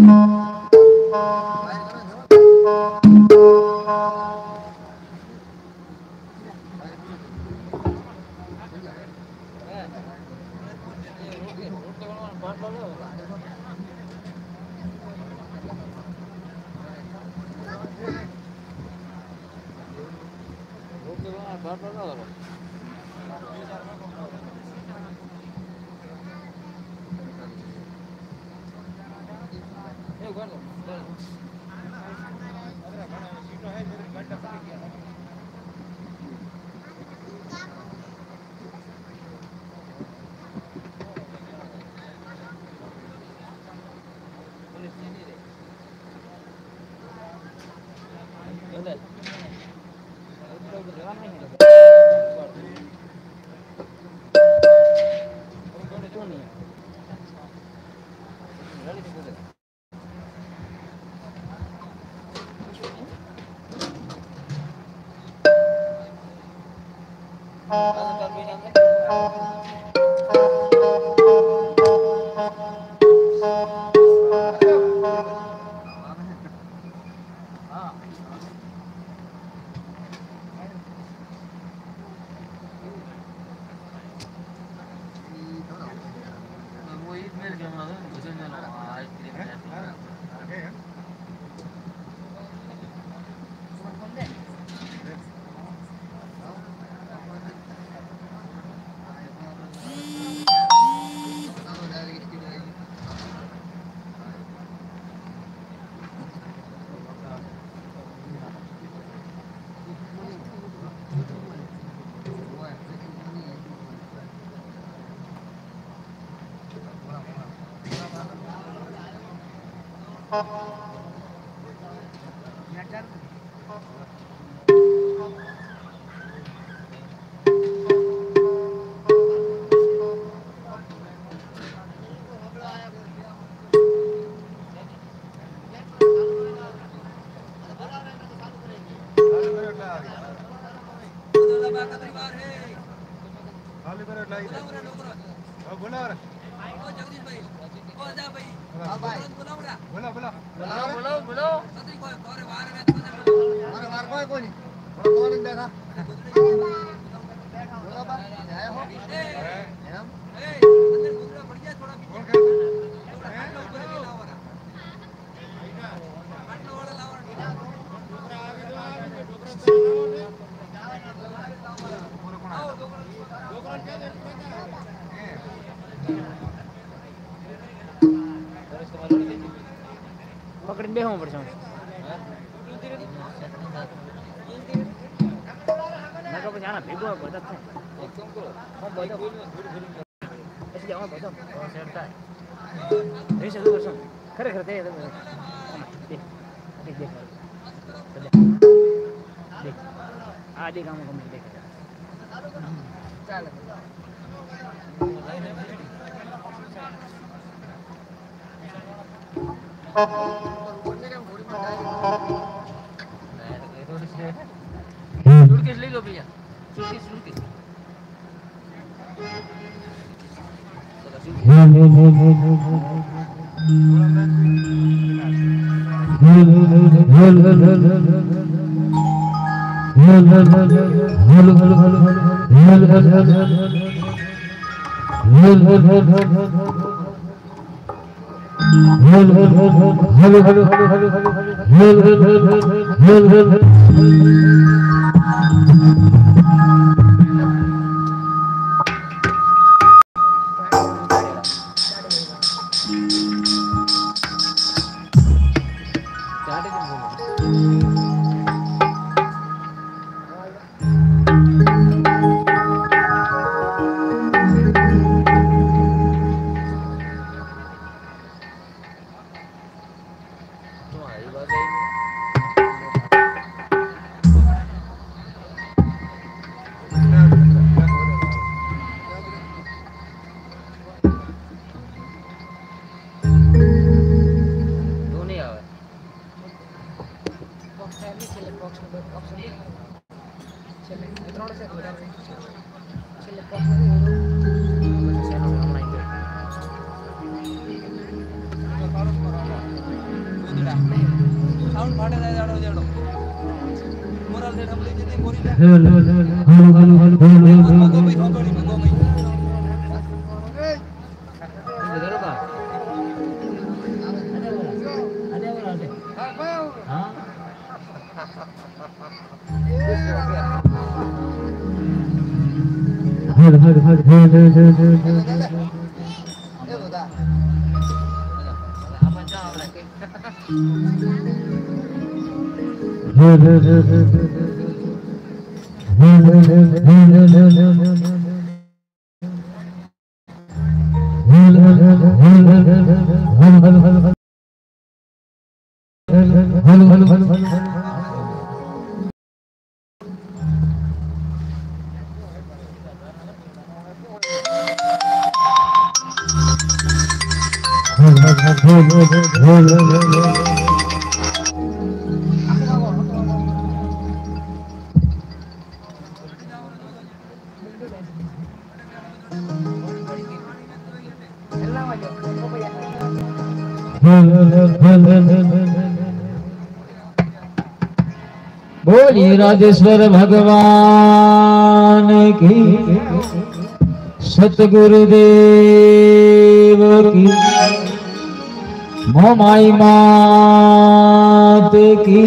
પકડીને બેહવું પડશે નકો પછી આના ભેગો બધા થાય બધો પછી જવા બધો સેટ થાય રહેશે શું કરશો ખરેખર તે આ દે કામ કમ્પ્લીટ દેખ ચાલે सूटकेस ले लो भैया सूटकेस बोलिए राजेश्वर भगवान की, सतगुरुदेव की, मोमाई मात की।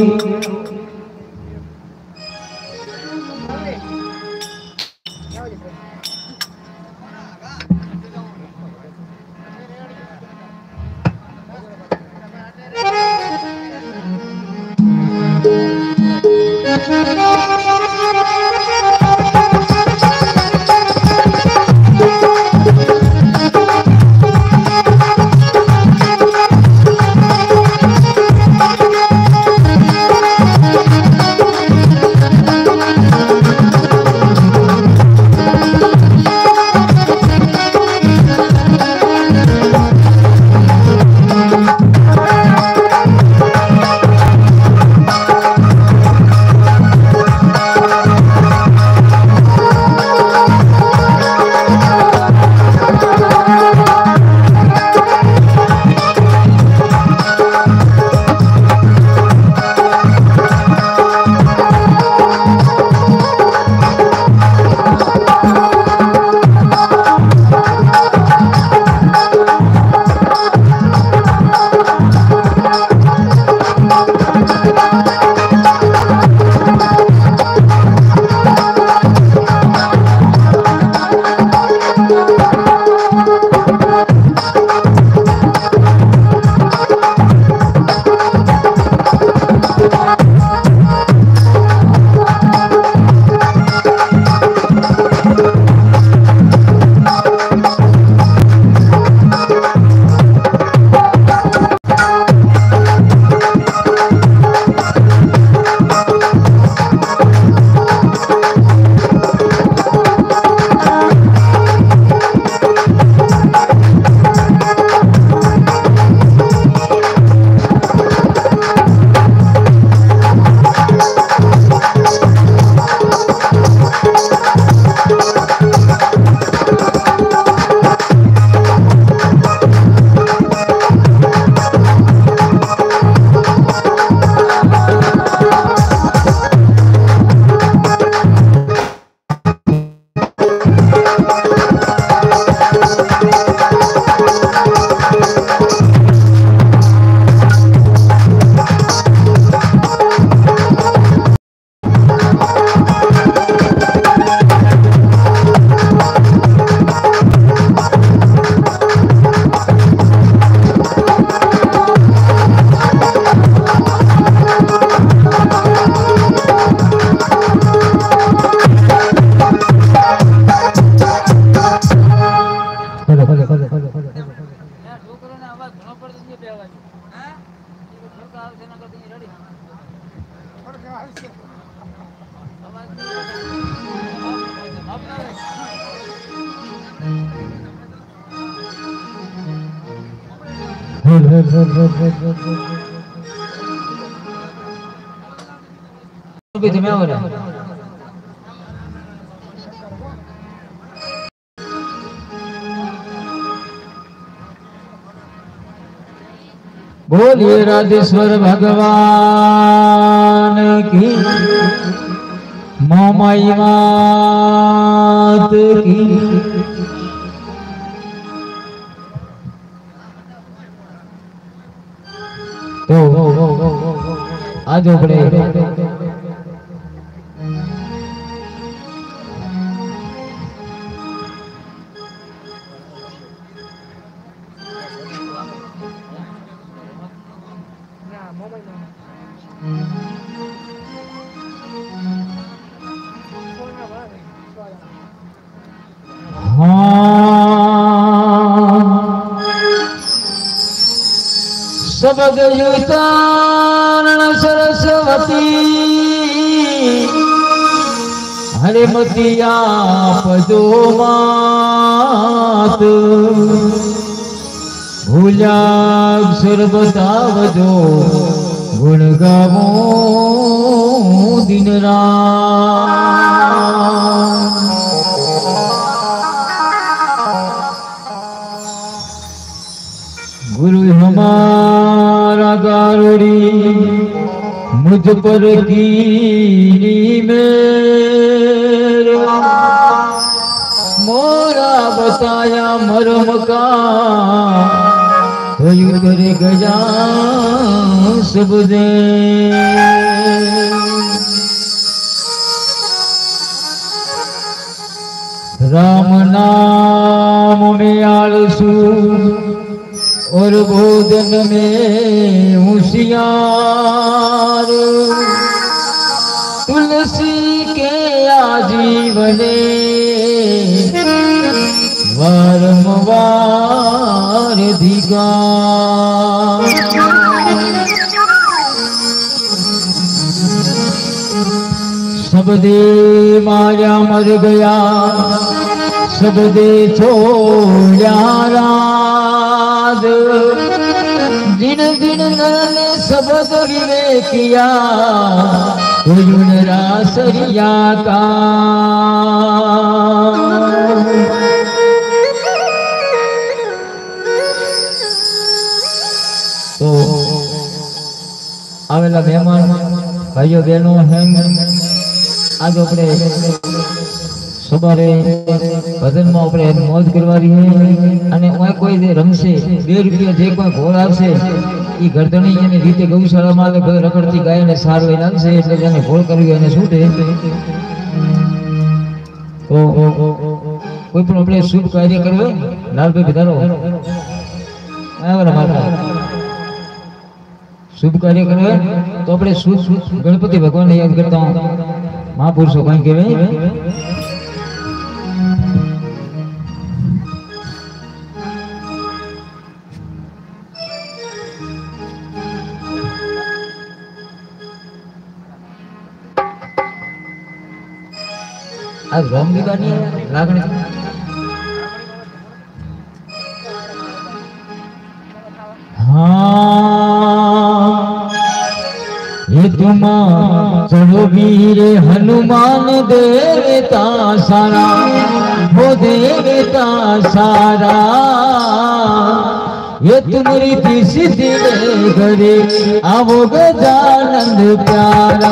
बोलिए राजेश्वर भगवान की मोमाई मात की। तो आज अपने सबद युतारण सरस्वती हरे मतिया पदो मात भूला अक्षर बतावजो गुण गावो दिन रात। गुरु हमारा गारुड़ी मुझ पर कीनी मेरे मोरा बताया मरम का तो यूं करे गया सब दे। राम नाम में आलसू और भोजन में होशियार तुलसी के आजीवने वारंवार धिकार। सब दे माया मर गया सब दे छोड़ा राज जिन जिन ने सबद विवेकिया रासरिया का। तो आवेला मेहमान भाइयों बहनों हैं आज अपने सवारे भजन में अपने मौज करवारी है અને ઓય કોઈ જે રમશે 2 રૂપિયા જે કોઈ ઘોર આવશે ઈ ગરદણી એને રીતે ગૌશાળામાં રખડતી ગાયને સારવે લાગશે એટલે જેને ઘોર કરવી એને છૂટે। તો કોઈ પણ આપણે શુભ કાર્ય કરવું લાલભાઈ બધારો આવરા માતા शुभ कार्य करवे तो अपने गणपति भगवान ने याद करता हूँ महापुरुषों कहीं के आज रंग भी बानी लागणी ये तुमा चलो वीर हनुमान देवता सारा वो देवता सारा ये तुम्हारी सिद्धि घरे आवो गजानंद प्यारा।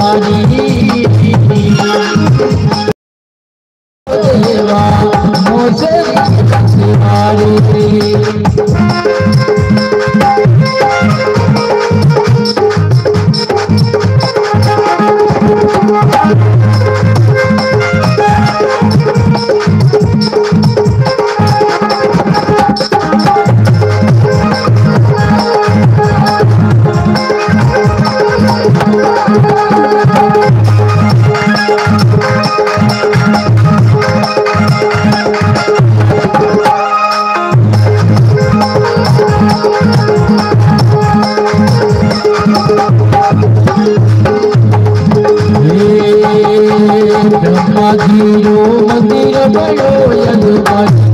देवा मुझे मंदिर बड़ो यदुबारी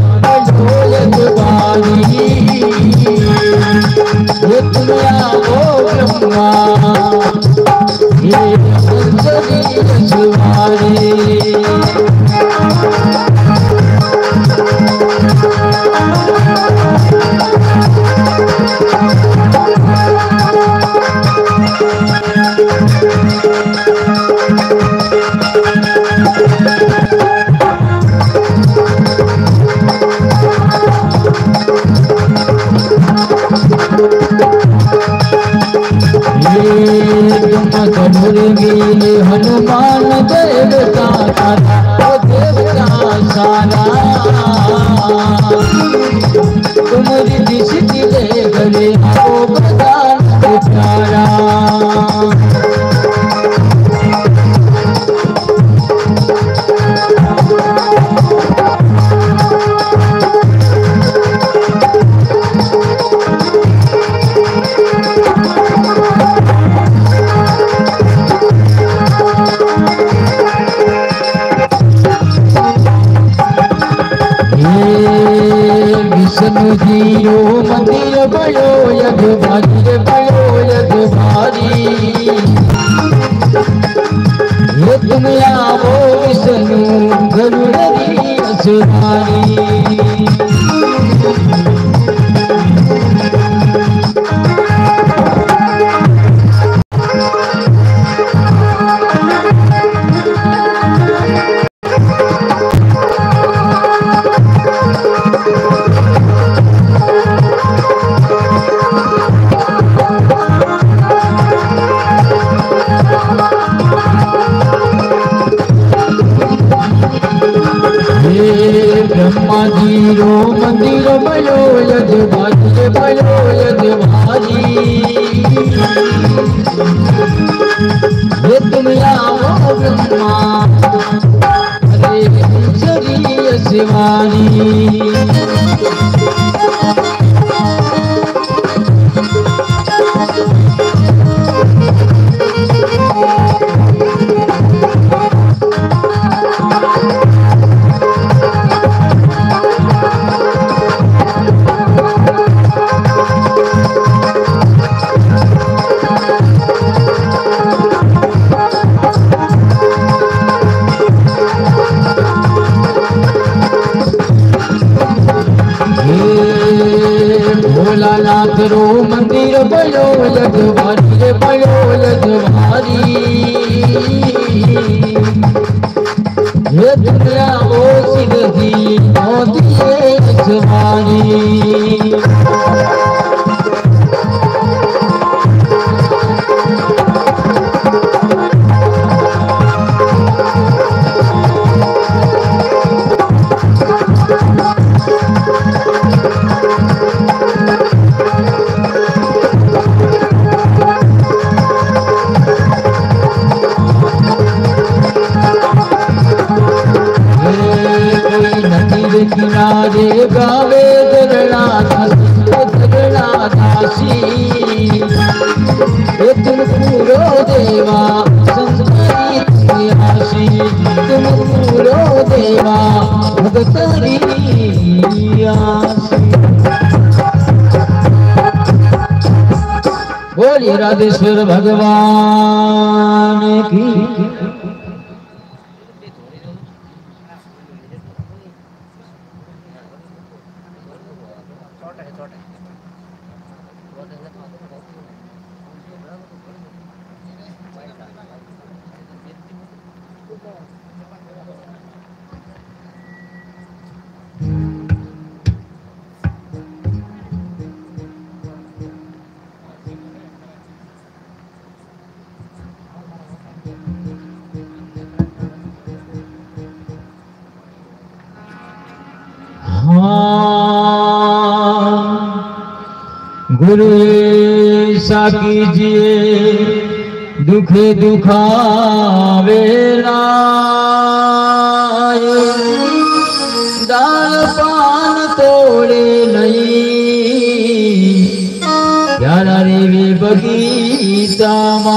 ब्रह्मा ये हनुमान देवता सारा देवता सारा तुम्हारी दृष्टि ले गले आओ प्रदान प्यारा विष्णु जीरो मंदिर बड़ो यदुभारी ये तुम आओ विष्णु गरुड़ी असुरारी ब्रह्मा जीरो मंदिर बड़ो यदुभारी ये तुम आओ ब्रह्मा हरे शरीर शिवानी भोलानाथ रो मंदिर बड़ो यदुभारी ये दुनिया ओ सिद्धि मोदिए सवारी किनारे गावे जगड़ा दासी तुम पूरो देवा संसारी आशी तुम पूरो देवा भगतरी आशी बोलिए राधेश्वर भगवान की गुरु ऐसा कीजिए दुखे दुखावेला, दाल पान तोड़े नहीं यारा रे वे बगीचा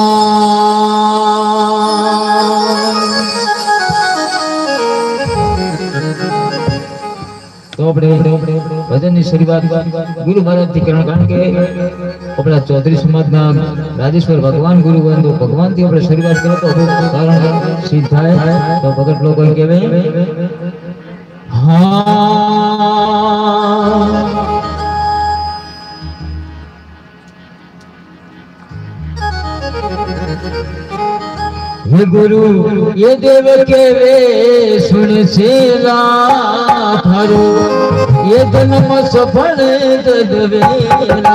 तो अपने भजन की शुरुआत गुरु महाराज थी करण, कारण के अपना चौधरी समाज ना राजेश्वर भगवान गुरु बंधु भगवान थी अपने शुरुआत करे तो कारण सिद्ध थाय। तो भगत लोग कहे हाँ ये गुरु ये देव के वे सुन से थारो ये जन्म सफल ददवेला।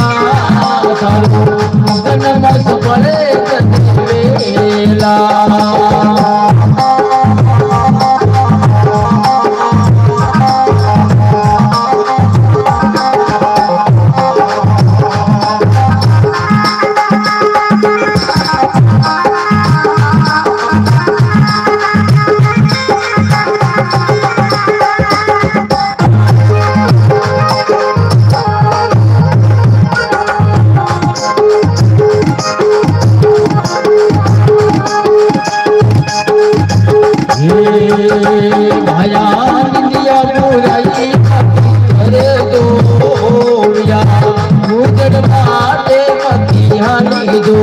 जन्म पड़े भाया निंदिया बुराई अरे दो या मुझे मारे मतिहानी दो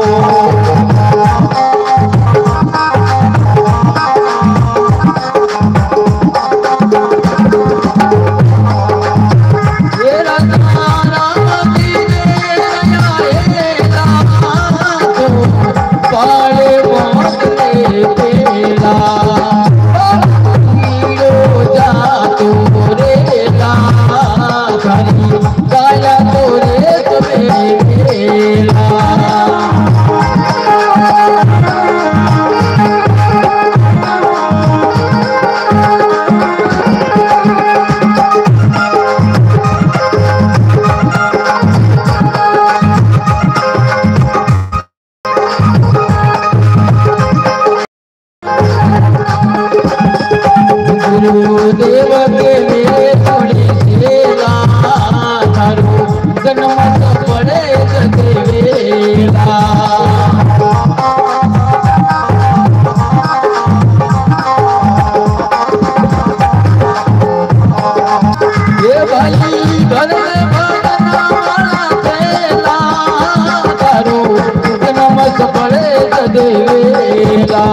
देव के लिए थोड़ी सेवा थारो जन्म पड़े जगवेला ये भाई घर में भगना वाला थारो जन्म पड़े जगवेला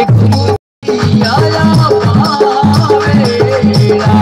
सतगुरु जी आया पावेला।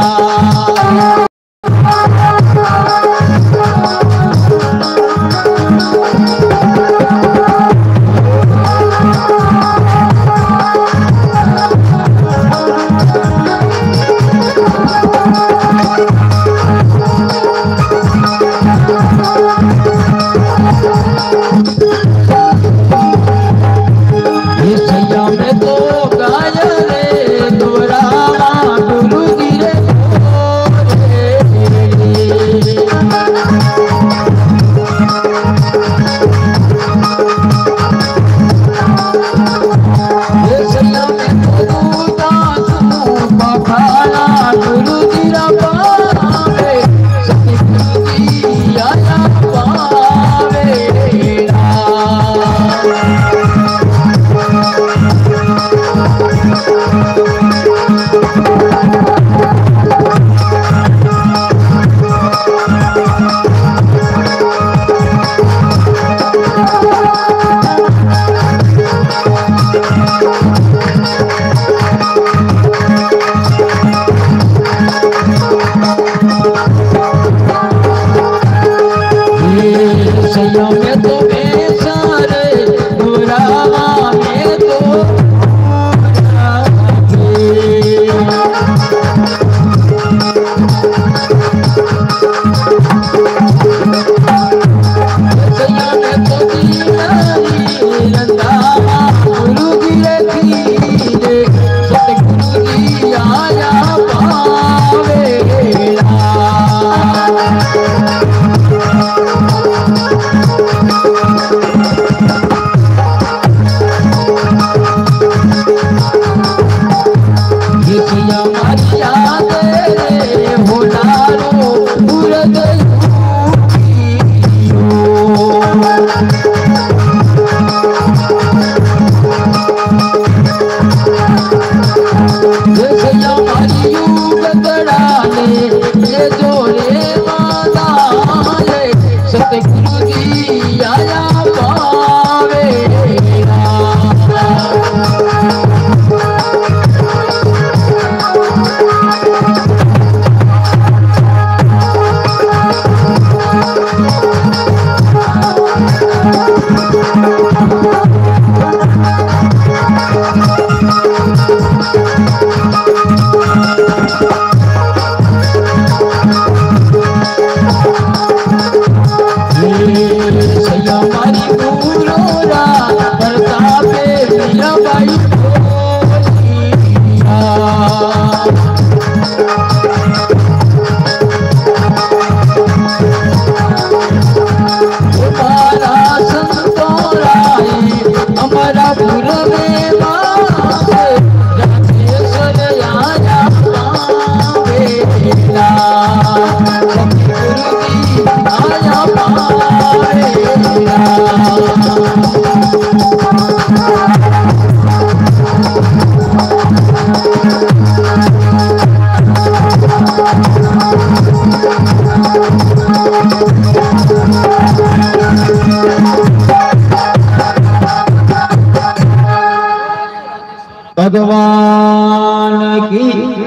भगवान की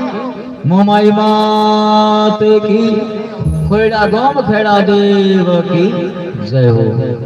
मोमाई मात की खेड़ा गोम खेड़ा देव की जय हो।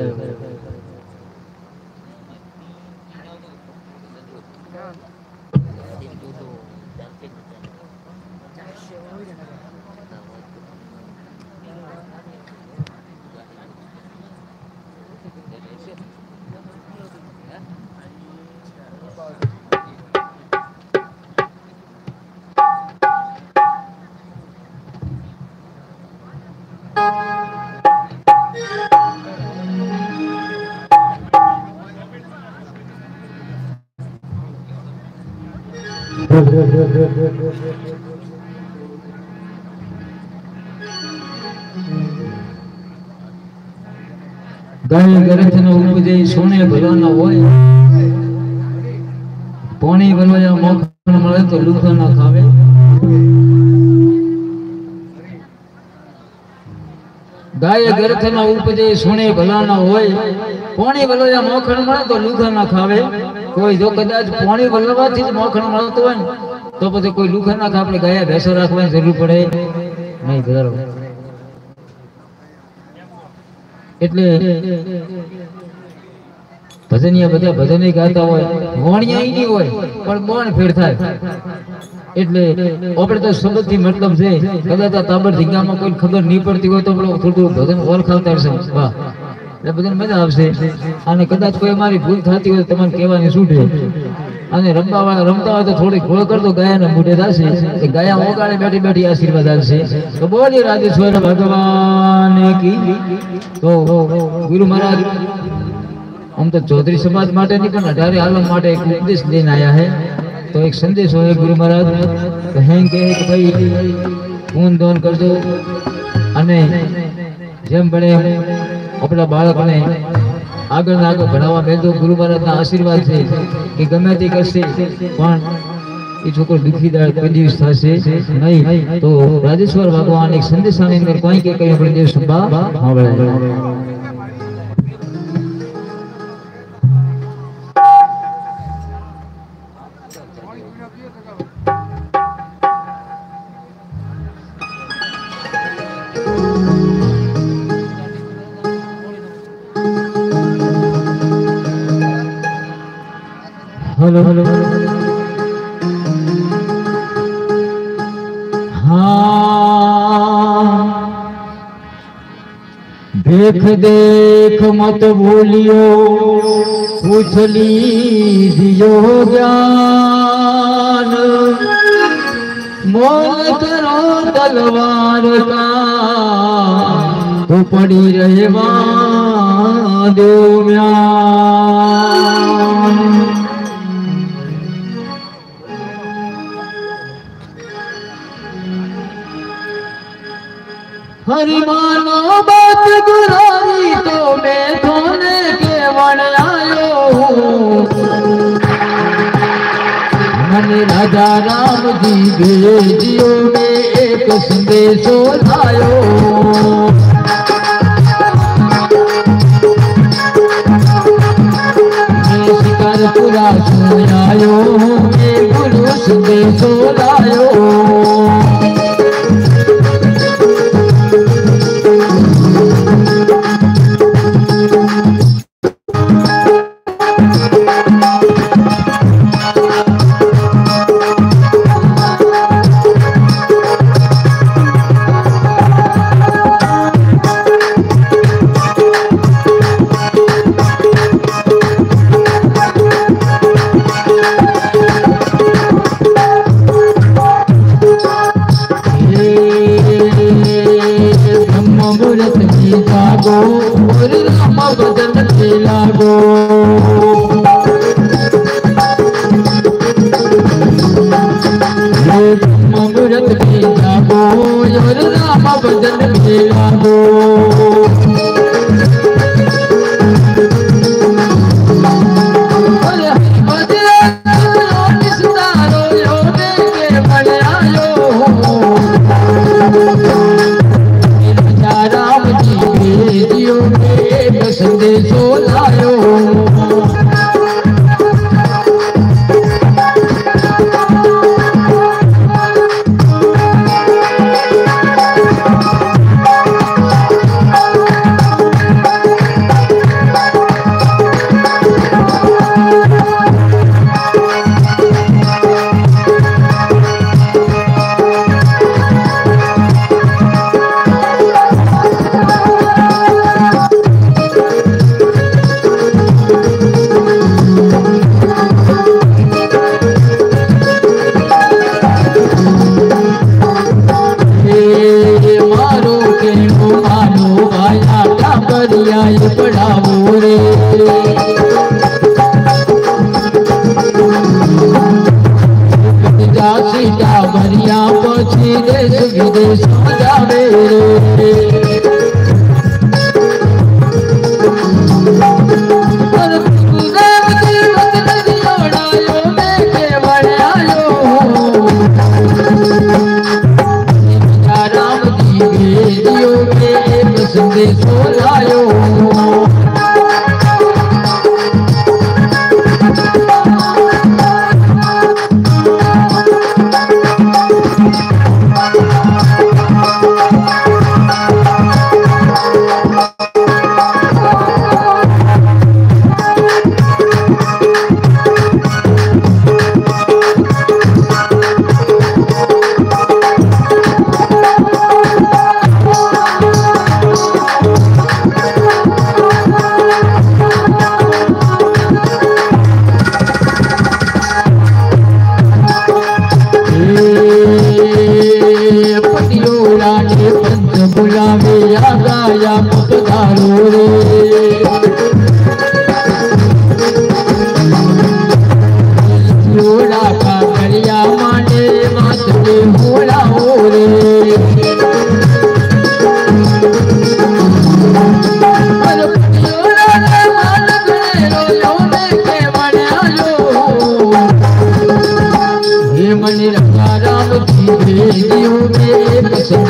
गाय गरथ न उपजे सोने भला न होय, पानी भलो या मक्खन मळे तो लूखा ना खावे। गाय गरथ न उपजे सोने भला न होय, पानी भलो या मक्खन मळे तो लूखा ना खावे। કોઈ જો કદાચ પાણી વલવાથી જ મોખણ મળતું હોય ને તો પછી કોઈ લુખા નાખ આપણે ગાયા ભેંસો રાખવાની જરૂર પડે નહીં બરાબર એટલે ભજનિયા બધા ભજને ગાતા હોય વણિયા નહીં હોય પણ બોણ ફેર થાય એટલે આપણે તો શબ્દથી મતલબ છે કદાચ આ તાબર ધીંગામાં કોઈ ખબર નહીં પડતી હોય તો આપણે થોડું ભજન ઓળખાવતા હશે વાહ એટલે બધાને મજા આવશે અને કદાચ કોઈ અમારી ભૂલ થતી હોય તો તમને કહેવાની છૂટે અને રમતા હોય તો થોડીક ભૂલ કરતો ગાયાના મોઢે થશે એ ગાયા ઓગાળે બેઠી બેઠી આશીર્વાદ આવશે તો બોલીએ રાજેશ્વર ભગવાન કી તો ગુરુ મહારાજ हम तो चौधरी समाज माटे नहीं पर 18 आलम माटे एक उपदेश लेने आया है तो एक संदेश है गुरु महाराज कहेंगे कि भाई खून दान कर दो अने जेम बड़े अपना बालक ने आगे बढ़ावा मेल दो गुरु महाराज ना आशीर्वाद से कि गमे ते करसे पण ये छोकरो दुखीदार कोई दिवस थशे नहीं तो राजेश्वर भगवान एक संदेश आने अंदर कोई के कई अपने देश सुबह हावळे हेलो हेलो हाँ देख देख मत भूलियो पूछ लीजियो ज्ञान मोल करो तलवार का तो पड़ी रहे दो म्यान हरि मानो बात गुरारी तो मैं थोने के वन आयो मने राजा राम जी भेजियो में एक संदेशो लायो मैं शिकारपुरा सुन आयो मैं गुरु संदेशो लायो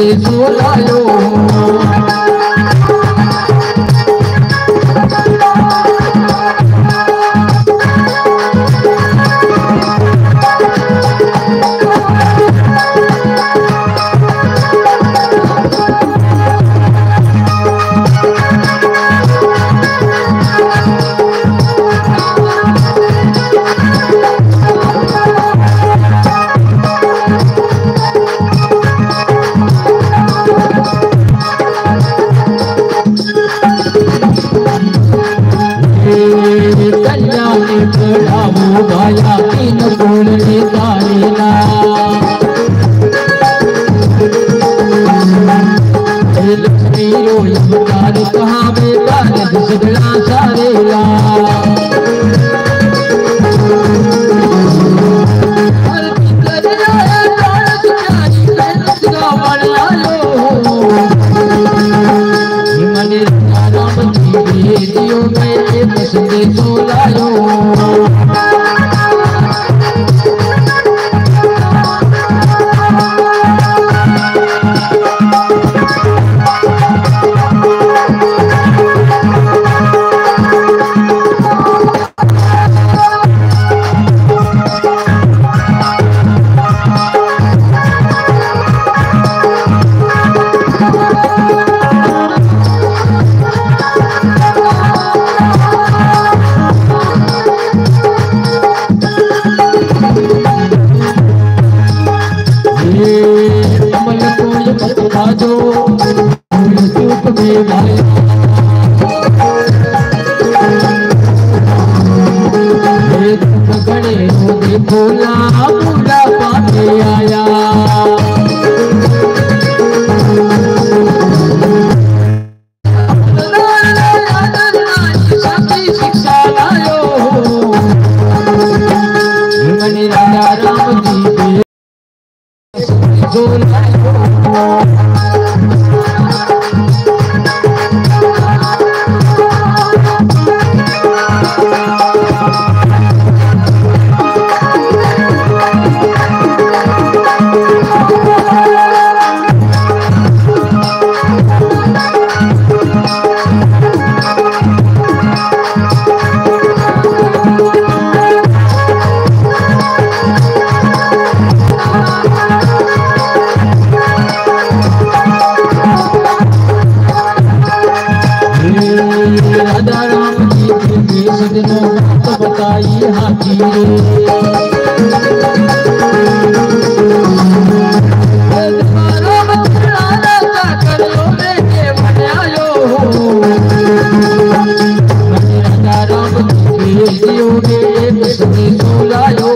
संदेशो लायो भाया तीन बोल तारेला लक्ष्मी रोयमदार कहाँ बेटा सगड़ा सारेला राम जी दियो में संदेशो लायो भोला भोला पाके आया शिक्षा लायो मनी राजा राम जी जो राधा राम जी के सजनों बात बताई हाथी राधा राम जी के संदेशो लायो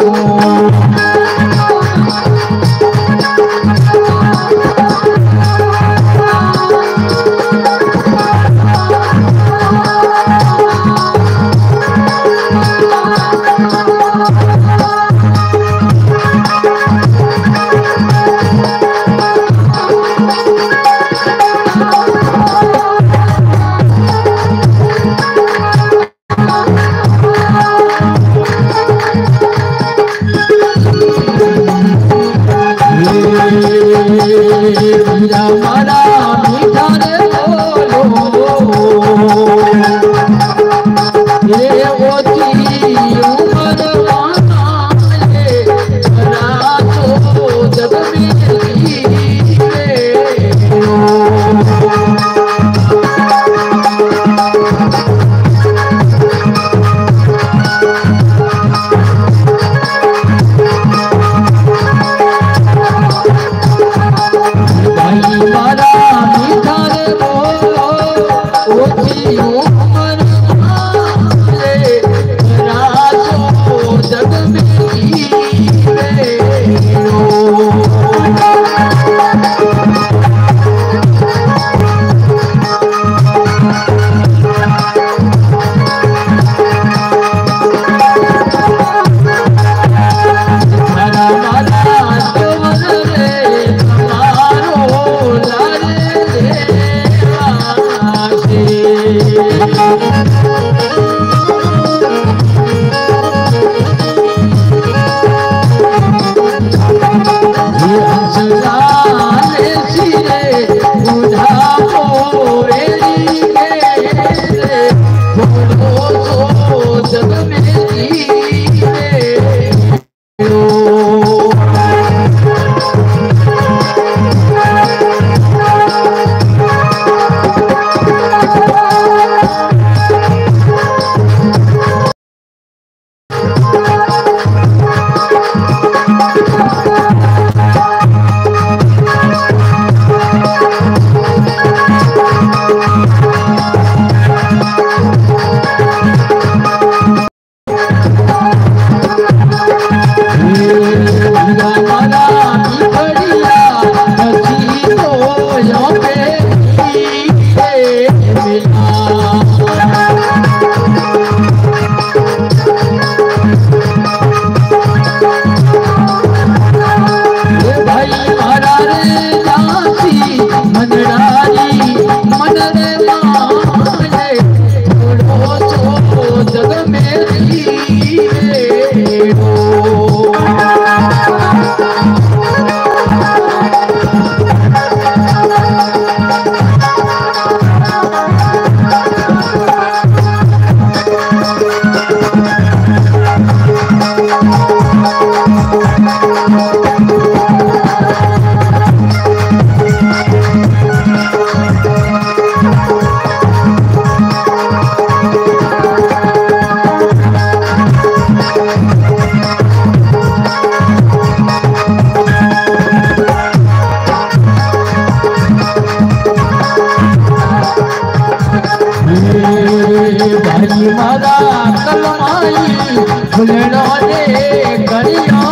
भाई मारा कलमाई फुलड़ा दे गड़िया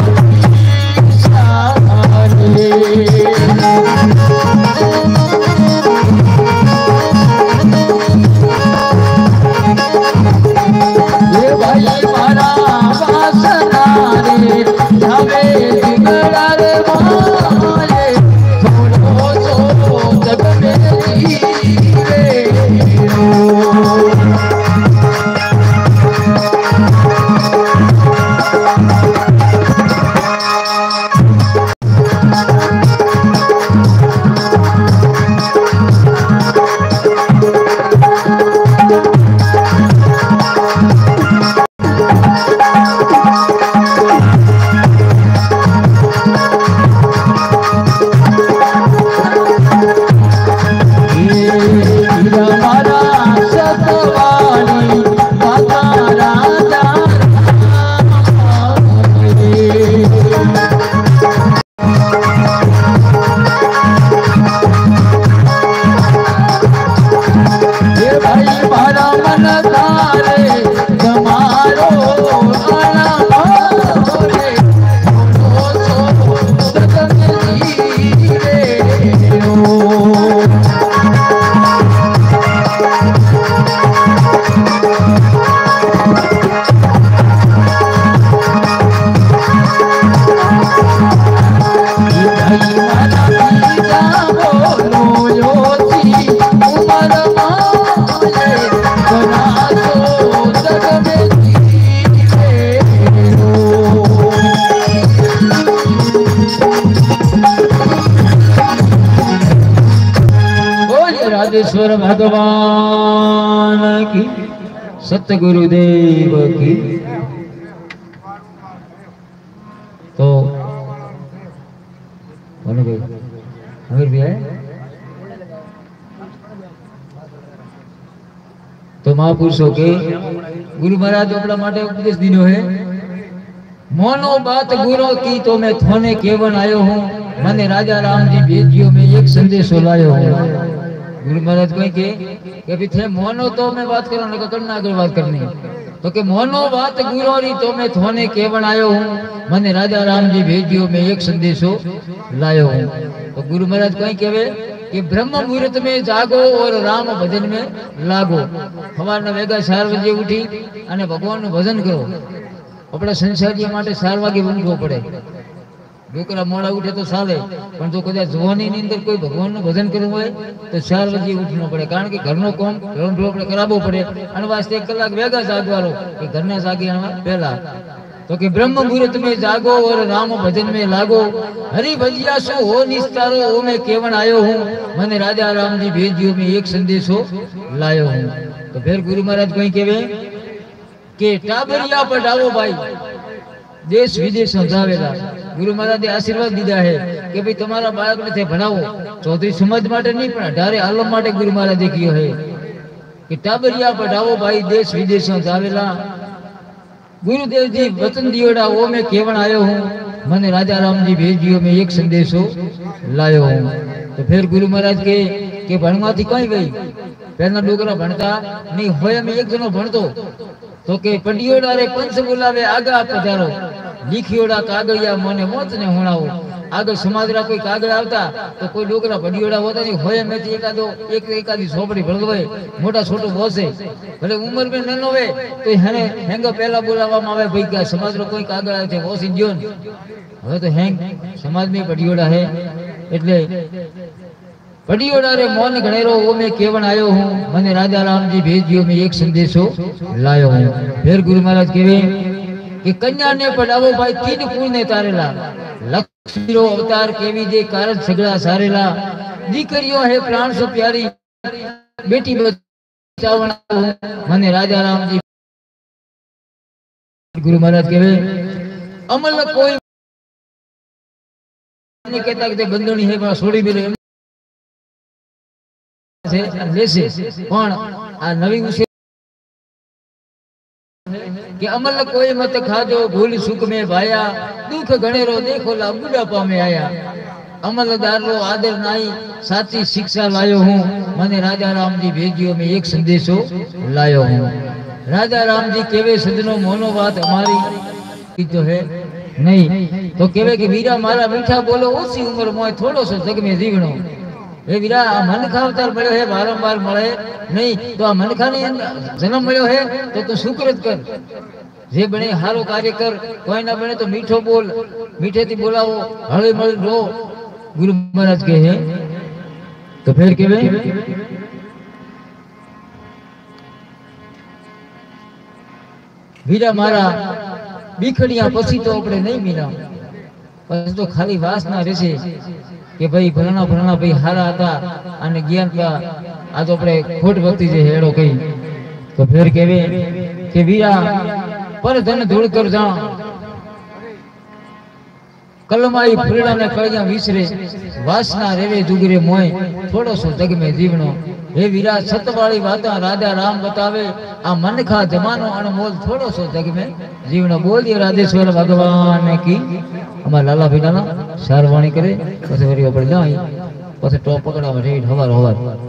ये भाई मारा वासना रे जावे दिगड़ा रे मारे थोड़ो सो जग में जीवे राजेश्वर भगवान की सतगुरुदेव की। तो अमीर भी है तो महापुरुषों के गुरु महाराज अपना माटे उपदेश दिनो है। मोनो बात गुरु की तो मैं थोने केवन आयो हूँ, मैंने राजा राम जी भेजियो में एक संदेश लायो हूँ। गुरु महाराज कहीं के भी थे मोनो तो मैं बात करो ना करना आगे बात करनी तो के मोनो बात गुरोरी तो मैं थोने केवन आयो हूँ, मैंने राजा राम जी भेजियो में एक संदेशो लायो हूँ। तो गुरु महाराज कहीं कहे कि ब्रह्म मुहूर्त में जागो और राम भजन में लागो। सवारना वेगा 4 बजे उठी અને ભગવાનનું ભજન કરો। अपना संसारिया माटे 4 वागे ઊંઘવો પડે। डोकरा मोड़ा उठे तो साले पण तो कदा जवानी ની અંદર કોઈ ભગવાનનું ભજન કરવું હોય તો 4 વાગે ઉઠવું પડે, કારણ કે ઘરનો કામ ઘરનો આપણે કરાવવો પડે અને વાસ્તે 1 કલાક વેગા જાગવાનો કે ઘરના જાગીના પહેલા। तो कि ब्रह्म मुहूर्त में जागो और राम भजन में लागो, हरि भजिया सो हो निस्तारो ओ मैं केवन आयो हूँ, मैंने राजा राम जी भेजियो में एक संदेशो लायो हूँ। तो फिर गुरु महाराज कोई कहे कि टाबरिया पढ़ावो भाई देश विदेश जावेला। गुरु महाराज ने आशीर्वाद दीदा है कि भाई तुम्हारा बालक ने भणावो, चौधरी समाज माटे नहीं पण 18 आलम माटे गुरु महाराज कियो है कि टाबरिया पढ़ावो भाई देश विदेश जावेला। गुरुदेव जी वचन दियोड़ा वो मैं केवन आयो हूँ, मैंने राजा राम जी भेजियो में एक संदेशो लायो हूँ। तो फिर गुरु महाराज के भणवाथी कहीं गई पहला डोकरा भणता नहीं होया में एक जनो भणतो तो के पंडियोड़ा रे पंच बुलावे आगा पधारो, लिखियोड़ा कागड़िया मोने मोच ने हुणावो। आगे समाजरा कोई कागड़ आवता तो कोई डोकरा बडियोड़ा होता नहीं होया में एकादी झोपड़ी भरगवे मोटा छोटो बोसे भले उम्र में ननो वे तो हेने हेंग पहला बोलावामां आवे भाई के समाजरो कोई कागड़ आवे छे बोसी ज्योन। હવે तो हेंग समाज में बडियोड़ा है એટલે बडियोड़ा रे मोन घणेरो वो मैं केवन आयो हूँ, मैंने राजा राम जी भेजियो में एक संदेशो लायो हूँ। फिर गुरु महाराज कहे कि कन्या ने पढ़ावो भाई 3 कुल ने तारेला, लक्ष्मीरो अवतार केवी जे कारण सगड़ा सारेला। दीकरियो है प्राण सो प्यारी बेटी बचावना, मैंने राजा राम जी। गुरु महाराज कहे अमल कोई नहीं कहता कि बंधनी है पर छोड़ी भी रहे लेसे पण आ नवी उसे कि अमल कोई मत खाजो भूल सुख में भाया दुख घणेरो देखो ला बुढ़ापा में आया अमलदार रो आदर नाई साची शिक्षा लायो हूँ मने राजा राम जी भेजियो में एक संदेशो लायो हूँ राजा राम जी केवे सजनो मोनो बात हमारी तो है नहीं तो केवे कि वीरा मारा मीठा बोलो ओसी उम्र में थोड़ो सो जग में जीवनो ए वीरा आ मन खावतार મળ્યો है बारंबार મળે नहीं तो आ मनखानी जन्म મળ્યો है तो तू सुकृत कर जे बने हारो कार्य कर कोई ना बने तो मीठो बोल मीठे थी बोलावो हळे मळ रो गुरु महाराज के हैं तो फिर केवे वीरा मारा बीखड़िया पसी तो अपने नहीं मिला बस तो खाली वासना रहसे कि भाई फलाना फलाना भाई हारा था अने ज्ञान का आ तो अपने खोट भक्ति जे हेड़ो कही तो फिर केवे कि वीरा पर धन धूल कर जा कलमाई फूलड़ा ने कड़िया विसरे वासना रेवे जुगरे मोय थोड़ो सो जग में जीवनो हे वीरा सतवाली बाता राजा राम बतावे आ मन खा जमानो अनमोल थोड़ो सो जग में जीवनो बोलिए राधेश्वर भगवान की हमारा लाला भीना ना शारवाणी करे पछे वरी ओपर जाई पछे टॉप पकड़ा रेड हवार हवार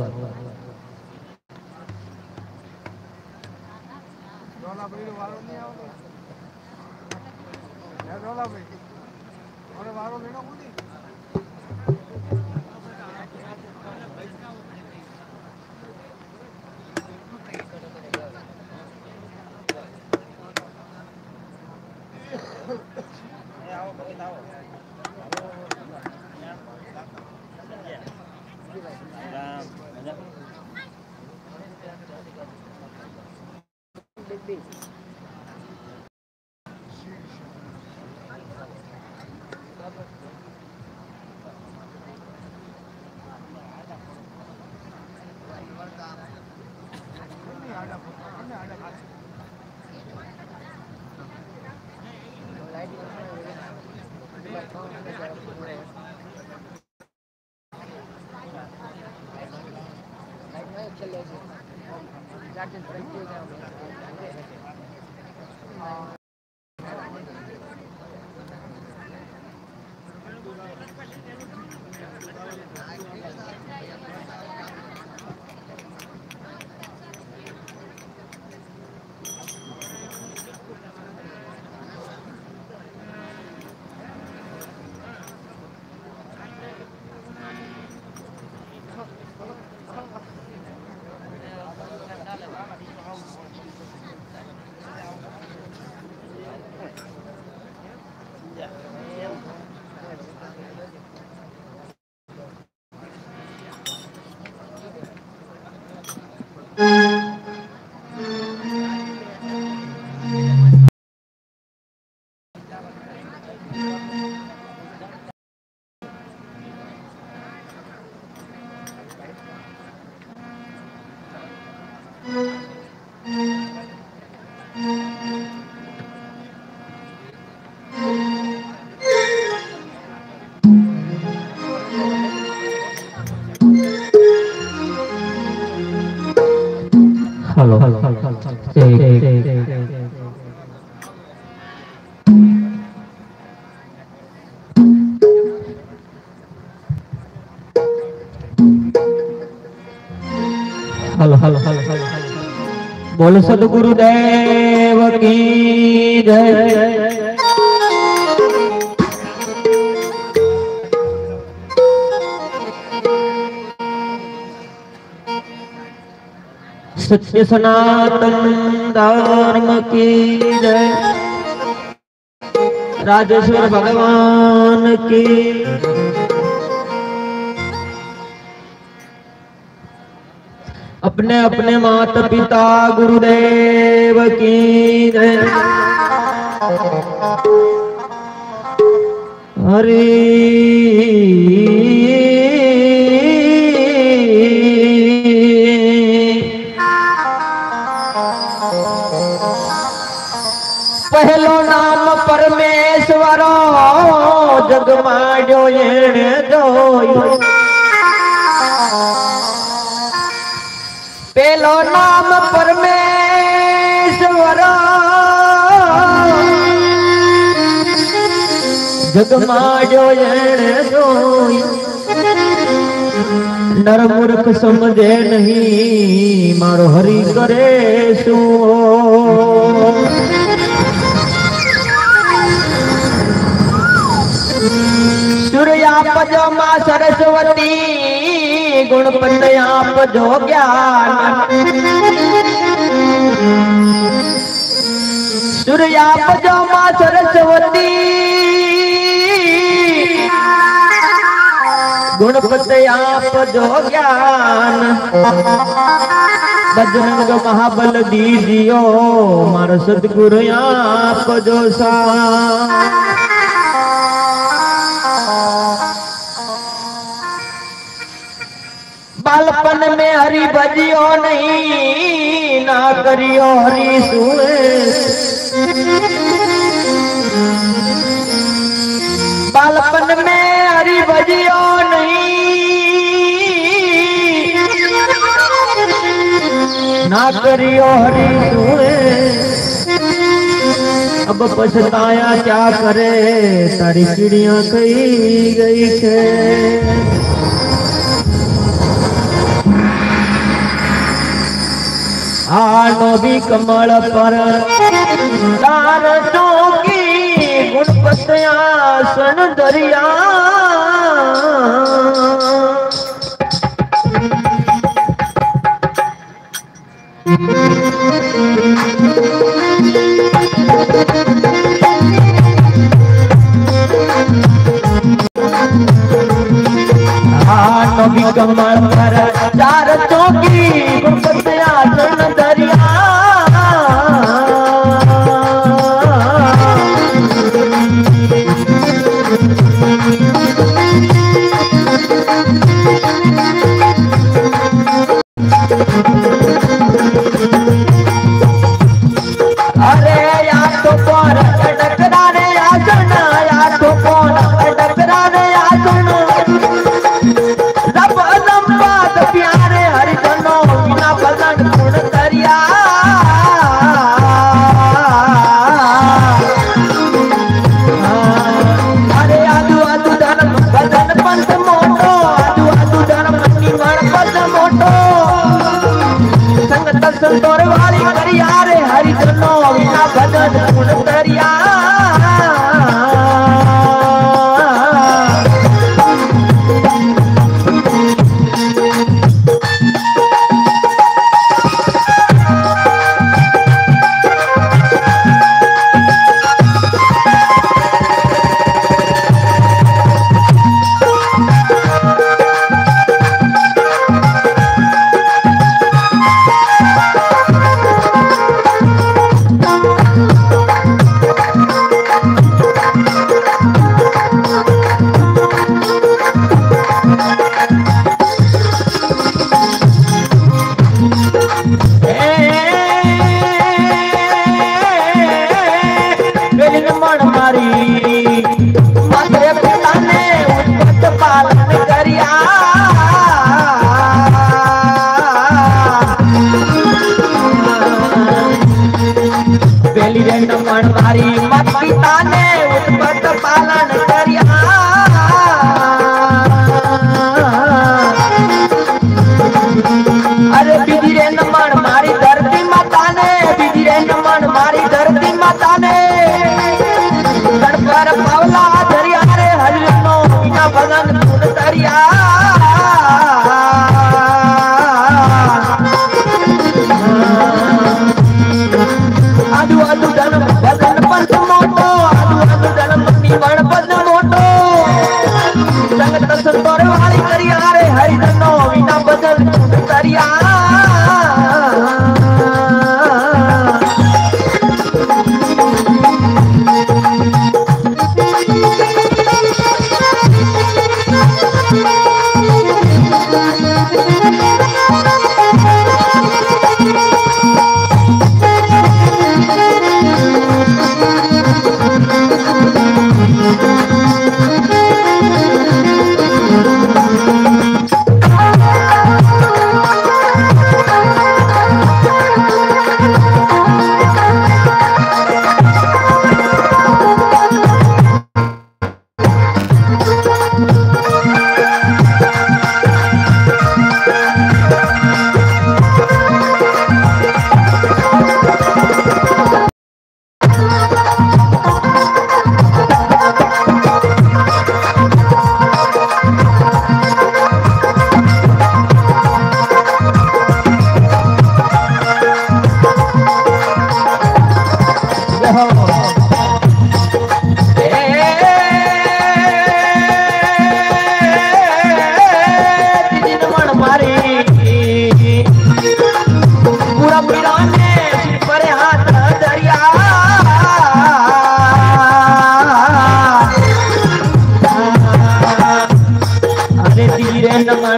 हेलो हेलो हेलो बोलो सद्गुरुदेव की जय। सत्य सनातन धर्म की जय। राजेश्वर भगवान की। अपने अपने माता पिता गुरुदेव की जय। हरि पहलो नाम परमेश्वर जगमाड्यो एणे जोयो पेलो नाम परमेश्वर जगमाड्यो एणे जोयो नर मूर्ख समझे नहीं मारो हरि करे सु सूर्याप जो मां सरस्वती गुणपति आप जो ज्ञान सूर्याप जो मां सरस्वती गुणपति आप जो ज्ञान बजरंग महाबल दीजियो मारो सतगुरु आप जो सा बालपन में हरि भजियो नहीं ना करियो हरि सुए बालपन में हरि भजियो नहीं ना करियो हरि सुए अब पछताया क्या करे तारी चिड़िया कही गई है आनो भी कमल पर तार चौकी गुणपतिया सन दरिया आनो भी कमल पर तार चौकी गुणपतिया सन दरिया अरे यार तो कौन टकराने आसन यार तो कौन टकराने आसन सब संपाद प्यारे हरिजनो बिना भजन गुण दरिया अरे आदु आदु धर्म भजन पंथ मोटो आदु आदु धर्म निमण पद मोटो संगत संतोर वाली करिया रे हरिजनो बिना भजन गुण दरिया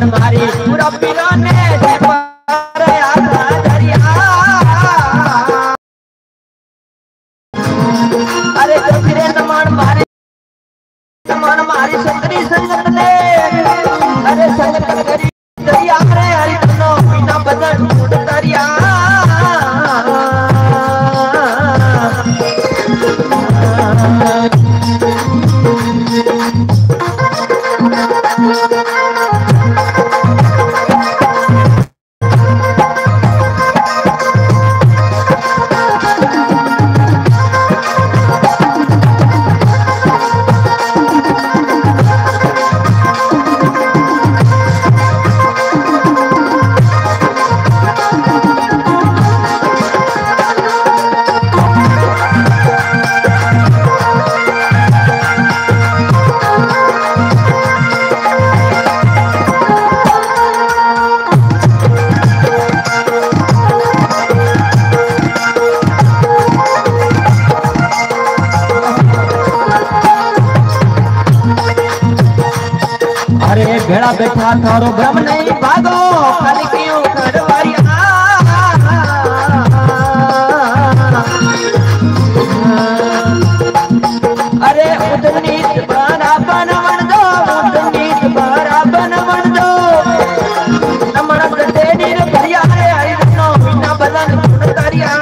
नमन मारी पूरा पीरों ने पर आधा दरिया अरे कबीरे नमन मारी संतरी संगत ने अरे संगत करी दरिया रे हरि तनो बिना बदन उड़ दरिया बेड़ा बैठा थारो ब्रह्म नहीं भागो खाली क्यों करवारी अरे उदनीत बारा बनवन दो उदनीत बारा बनवन दो नमन गड्ढे नीर भरिया रे हरि नो बिना बदन करिया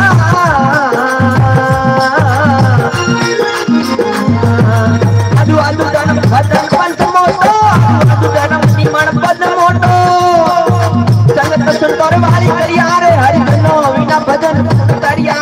आलू आलू दान बदन पंच मोटो पद मोटो संगत सुंदर वाली करिया रे हरि नो बिना भजन करिया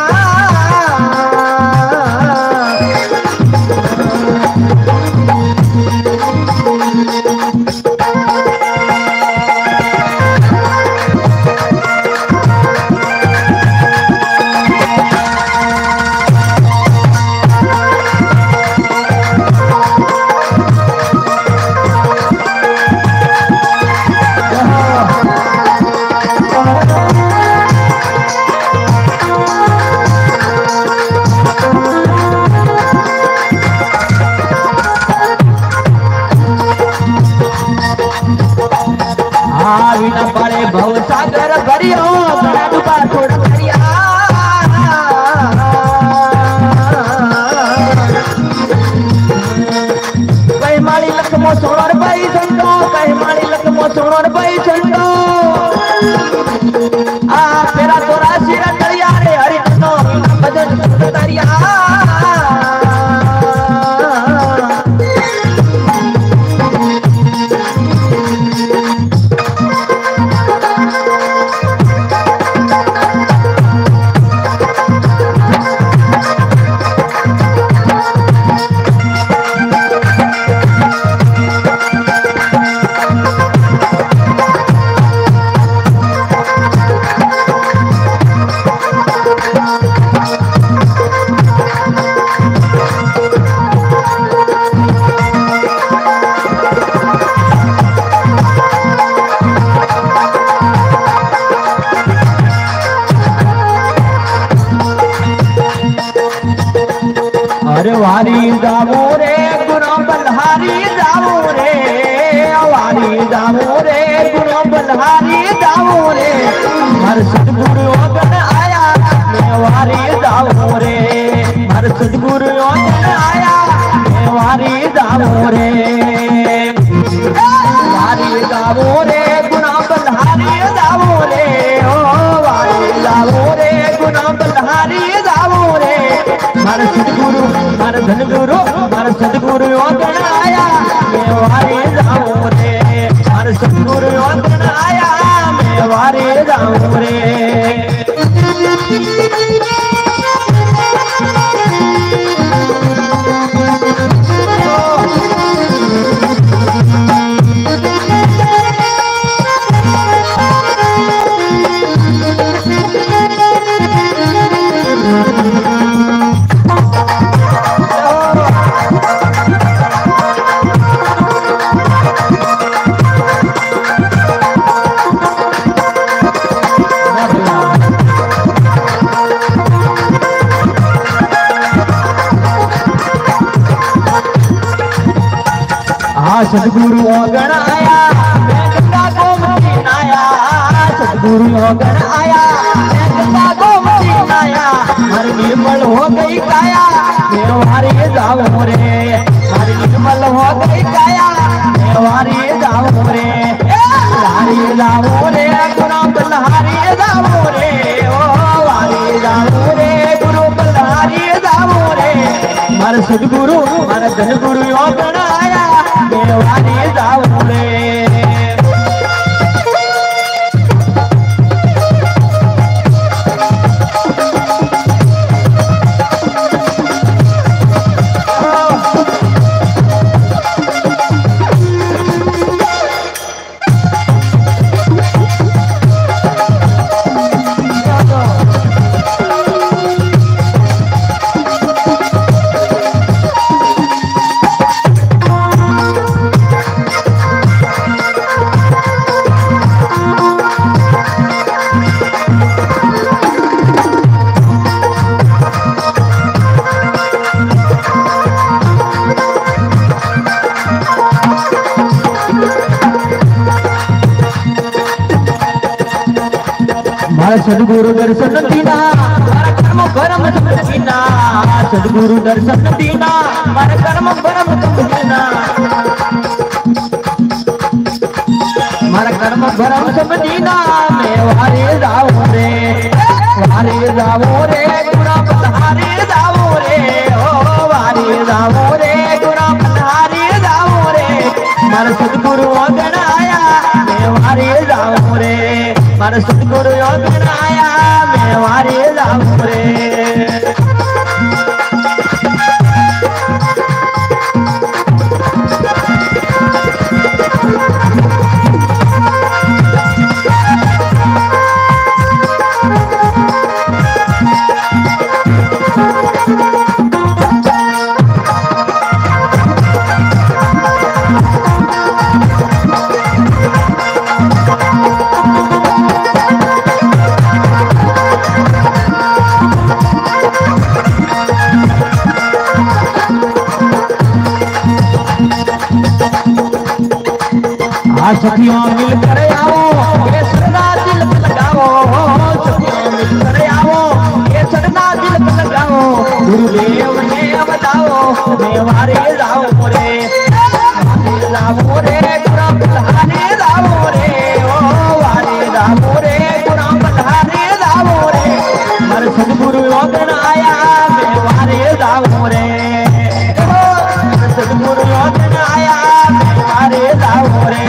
भव सागर भरियो बड़ा डूबा थोड़ा भरिया कई माली लखमो सोनर भाई संतो कई माली लखमो सोनर भाई संतो आ तेरा तोरा सिरा करिया रे हरि नो भजन करिया अरे वारी जामो रे गुरु बलहारी जामो रे वारी जामो रे गुरु बलहारी जामो रे हर सतगुरु ओगन आया मैं वारी जामो रे हर सतगुरु ओगन आया मैं वारी जामो रे वारी जामो रे गुरु बलहारी जामो रे ओ वारी जामो रे गुरु बलहारी जामो रे हर सतगुरु हर धनगुरु हर सतगुरु ओगन आया मैं वारी जाऊं रे हर सतगुरु ओगन आया मैं वारी जाऊं रे सतगुरु ओगन आया मैं गंगा सदगुरु योगन आया गंगा गोमती आया हर निर्मल हो गई काया देवारी जाओ रे हर निर्मल हो गई काया देवारी जाओ रे हरी जाओ रे गुरु बल्हारी जाओ रे ओ वारी जाओ रे गुरु बल्हारी जाओ रे हर सदगुरु हर धनगुरु योगन आया देवारी जाओ रे सदगुरु दर्शन दीना कर्म परम दीना सदगुरु दर्शन दीना मारे कर्म परम दीना मारा कर्म परम सब दीना मैं वारे जाओ रे गुना पधारे जाओ रे ओ वारे जाओ रे गुना पधारे जाओ रे मारा सदगुरु वगन आया मैं वारे जाओ रे मारा सदगुरु योगन आया मैं वारे जाऊं रे सखियों मिलकर आओ ये सरदा दिल पे लगाओ सखियों मिलकर आओ ये सरदा दिल पे लगाओ गुरुदेव ने बताओ देवारे जाओ रे गुरु बल्हारे जाओ रे ओ वारे जाओ रे गुरु बल्हारे जाओ रे हर सदगुरु योगन आया देवारे जाओ रे सदगुरु योगन आया देवारे जाओ रे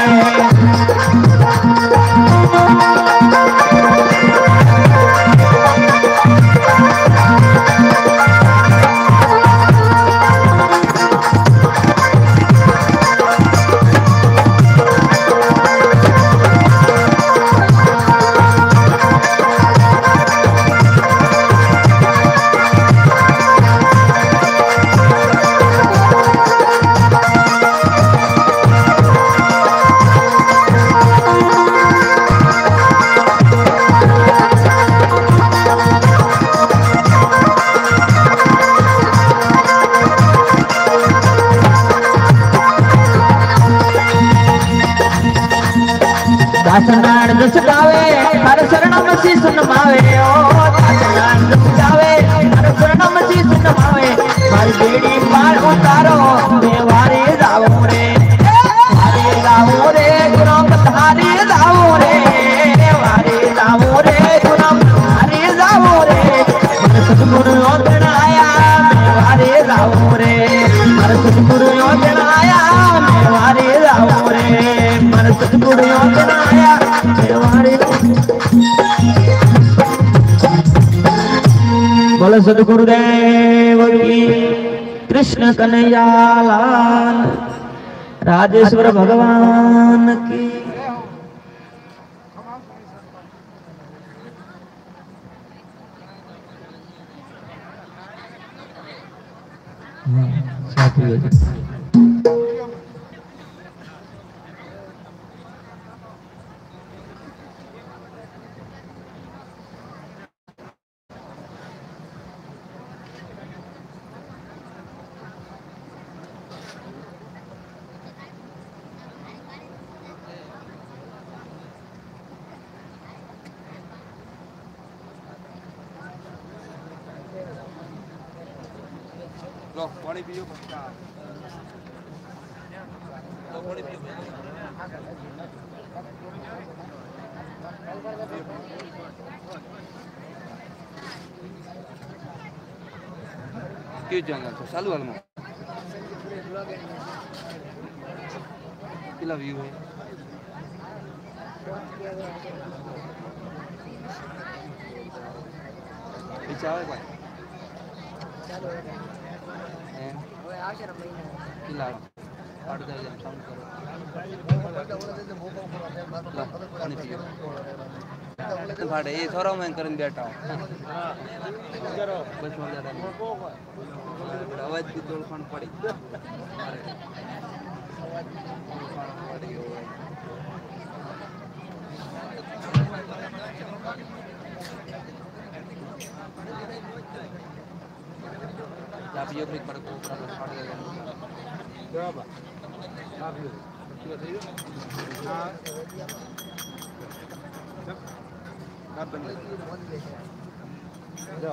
दासनान दस गावे हर शरणम शीस नमावे ओ दासनान दस गावे हर शरणम शीस नमावे मारी बेड़ी पार उतारो देवारे जाओ रे गुरु बल्हारे जाओ रे वारे जाओ रे गुरु बल्हारे जाओ रे सदगुरु योगन आया देवारे जाओ रे हर सदगुरु योगन आया देवारे जाओ रे हर सदगुरु योगन आया देवारे बोलो सदगुरुदेव की कृष्ण कन्हैया लाल राजेश्वर भगवान की लो पानी पियो पक्का लो पानी पियो क्यों जाना तो चालू हाल में किला व्यू है चावे भाई ચાલો हैं હવે આવશે ને મહિના किला काट दे जरा साउंड करो पानी पियो भाड़े ये थोड़ा मैं करन बैठा हूं बस हो जाता है आवाज की तोड़फाड़ पड़ी आप ये ब्रेक पर को काट दे બરાબર આવ્યો हां आप बंद જો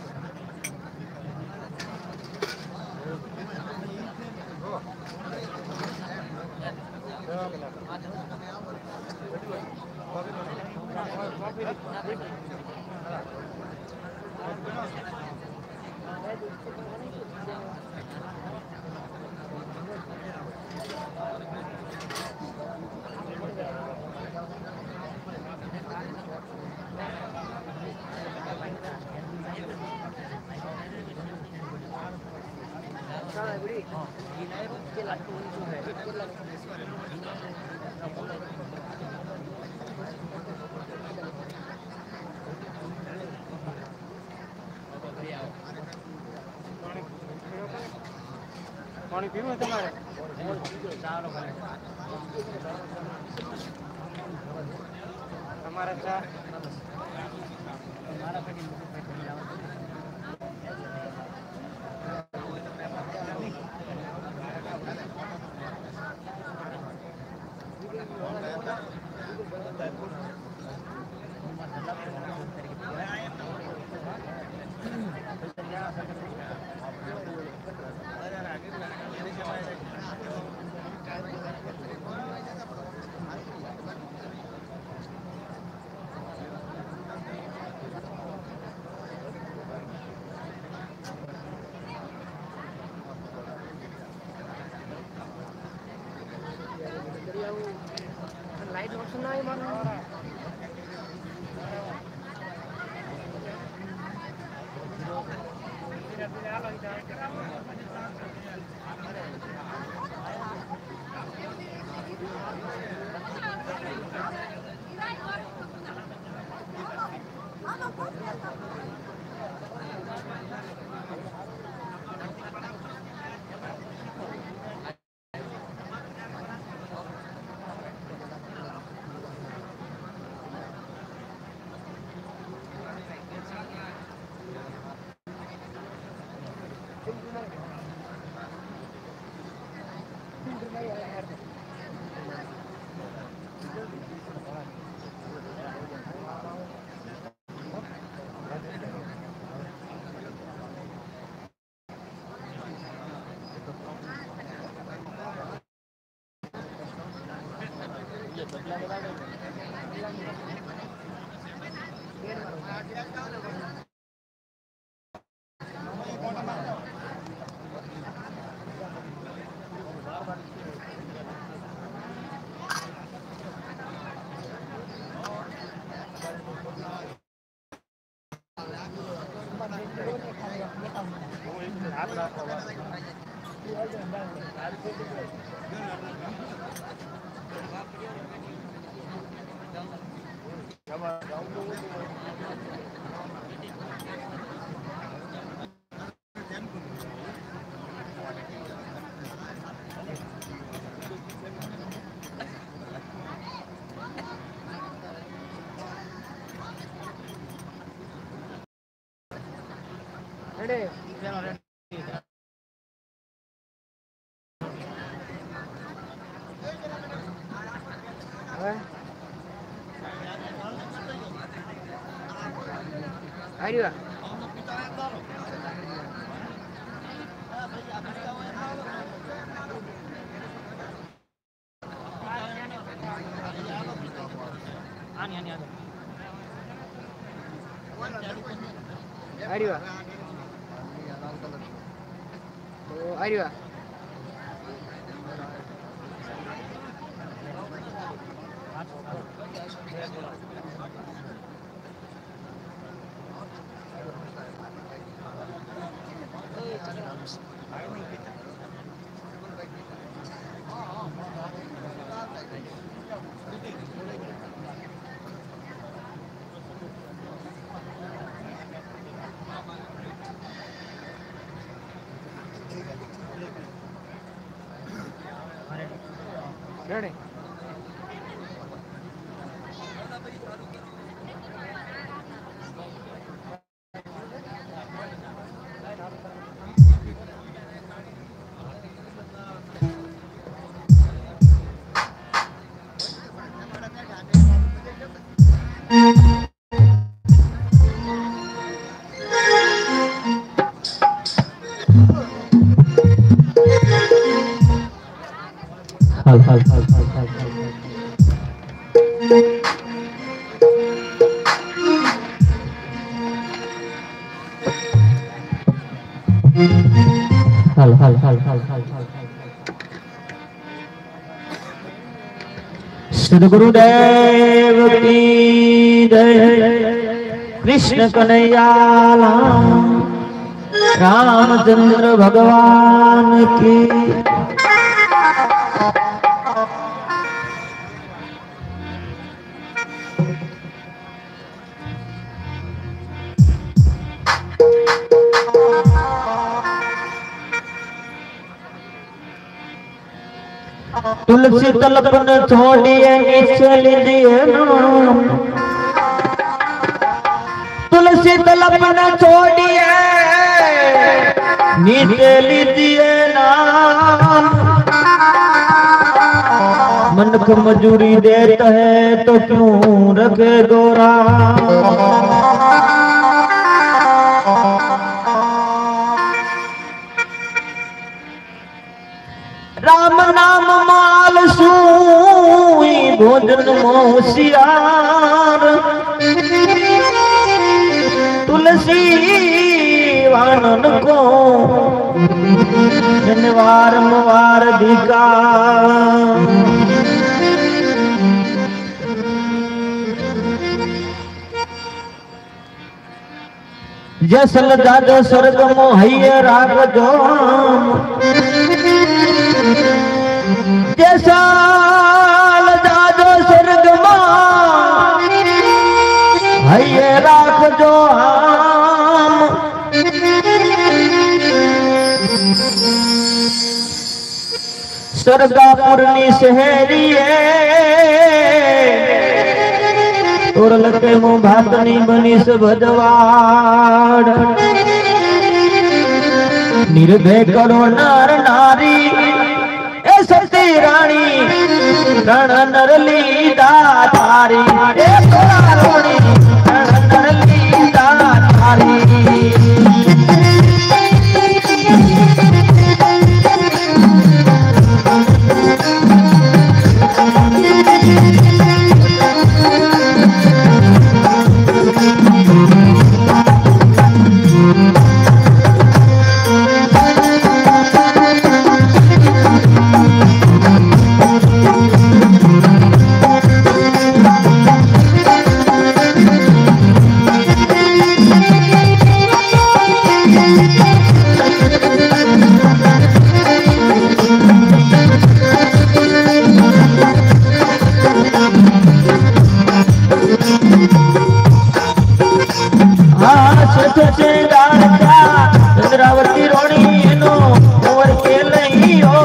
પાણી પીવું છે તમારે તમારે ચા લાઈટ ઓપ્શન ના માનો રેડી ચાલો રેડી હવે આવ્યો आर्या तो आर्या रेडी सदगुरुदेव की जय। कृष्ण कन्हैया रामचंद्र भगवान की। तुलसी तलपन छोड़िए नीचे लीजिए नाम। तुलसी तलपन छोड़िए नीचे लीजिए नाम। मन को मजूरी देता है तो क्यों रखे गोरा। राम नाम माल सूई भोजन मोशियार। तुलसी वानन को जनवार मवार धिकार। जसल जाजो स्वर्ग मोहैया राग जो। जैसाल जाजो स्वर्ग हैये राख जो हम। स्वर्गापुरनी शहरिए तोरल के मुँह भातनी बनी से भजवाड़। निर्भय करो नर नारी सती रानी रण नरली दातारी। रण नरली दातारी। चंद्रावती रोणी नो और के नहीं हो।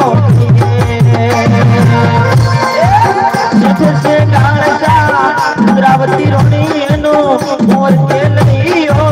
से चंद्रावती रोणी नो और के नहीं हो।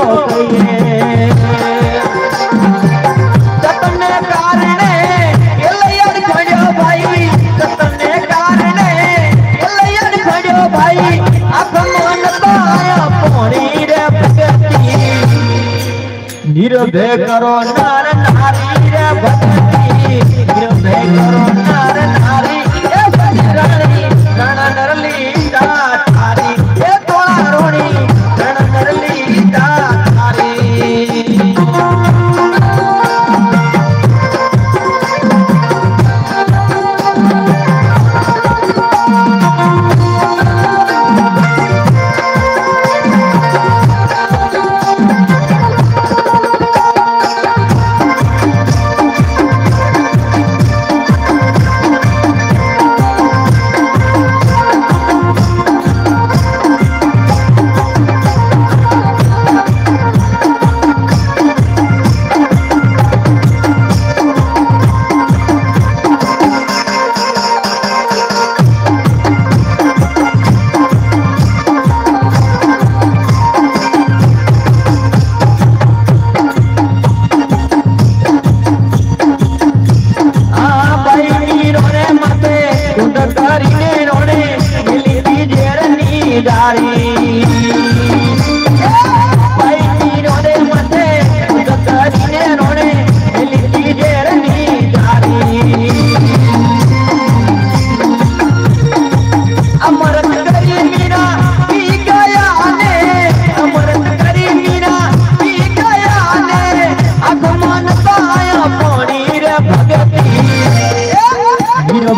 सपने कारणे एलयन खड़ो भाई। सपने कारणे एलयन खड़ो भाई। अब मन पाया पोणी रे भगती। निर्भय करो नर नारी रे भगती। निर्भय करो नर नारी रे भगती। रण नरली दातारी। ये तोड़ा रोणी रण नरली दातारी।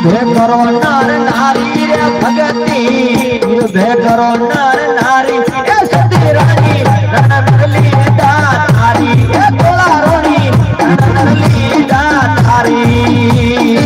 करो नर नारी रे भगती युद्ध करो नर नारी ए सती रानी रणनरली दातारी ए तोला रोनी रणनरली दातारी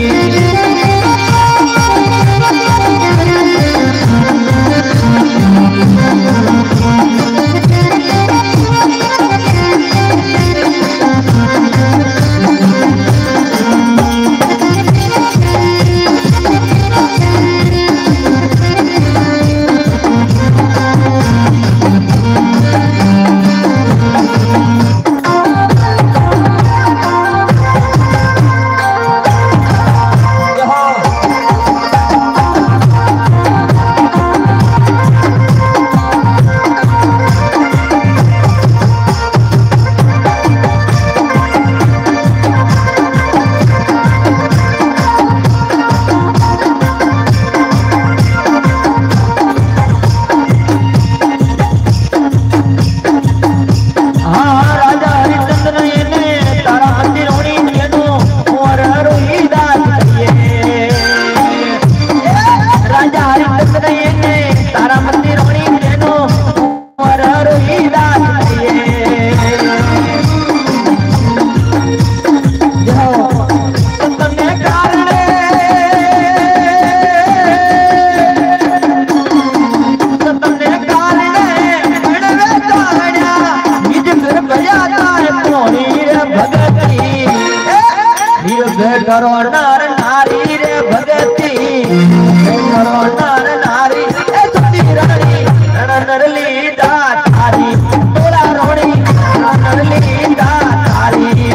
करो नर नारी रे भगती करो नर नारी ए सती रानी रणनरली दातारी तोला रोणी रणनरली दातारी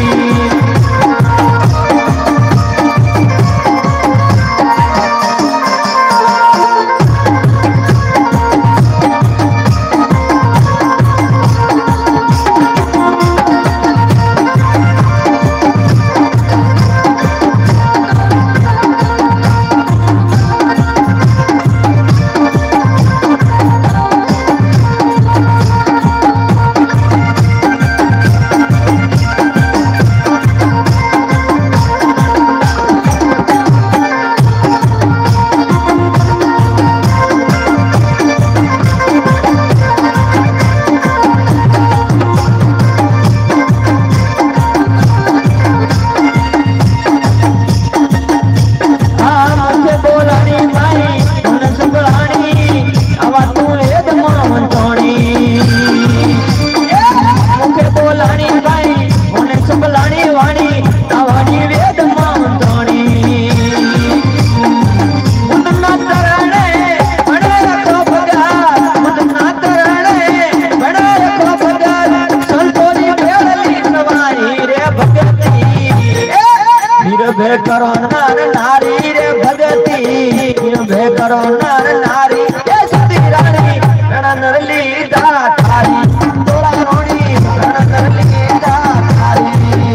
करो नर नारी रे भगती करो नर नारी ए सती रानी रणनरली दातारी तोला रोणी रणनरली दातारी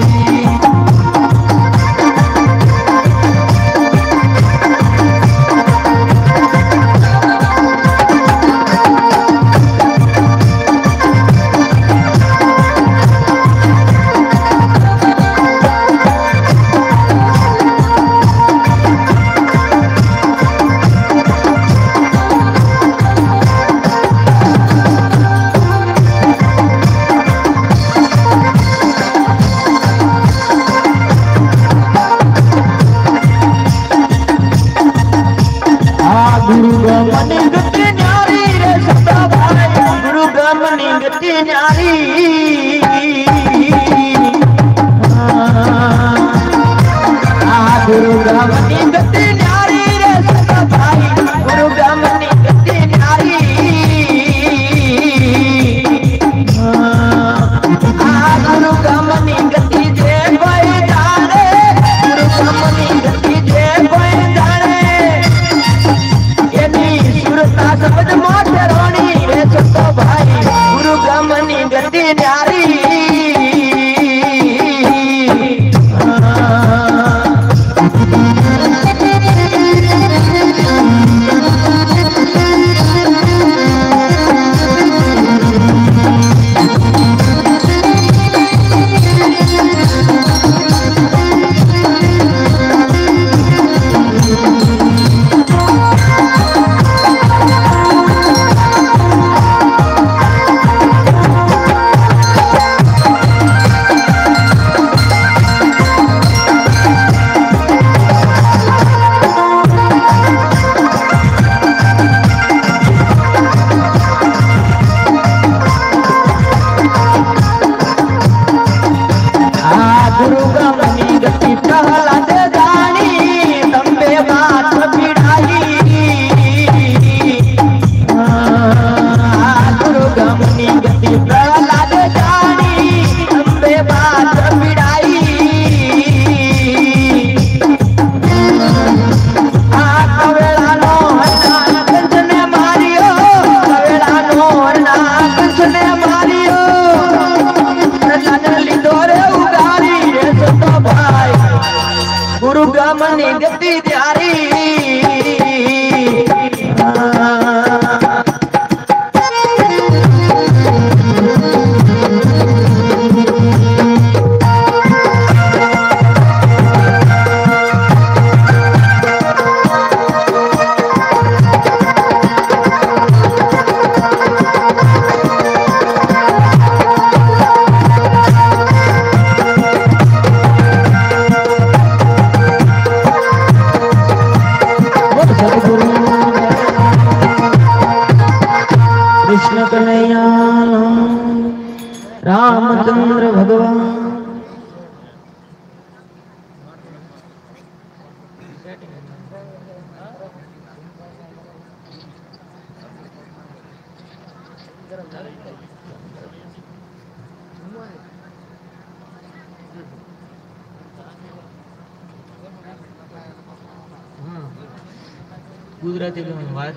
गुरु गमनी गति न्यारी रे सदा भाई गुरु गमनी गति न्यारी गुरु गमनी गति न्यारी रे सदा भाई गुरु गमनी गति न्यारी गुरु गमनी गति जे कोई जाने गुरु गमनी गति जे कोई जाने समझ माथे रोणी रे सतो भाई गुरु गमनी गति न्यारी मनी गति त्यारी कृष्ण कन्हैया रामचंद्र भगवान गुजराती में बात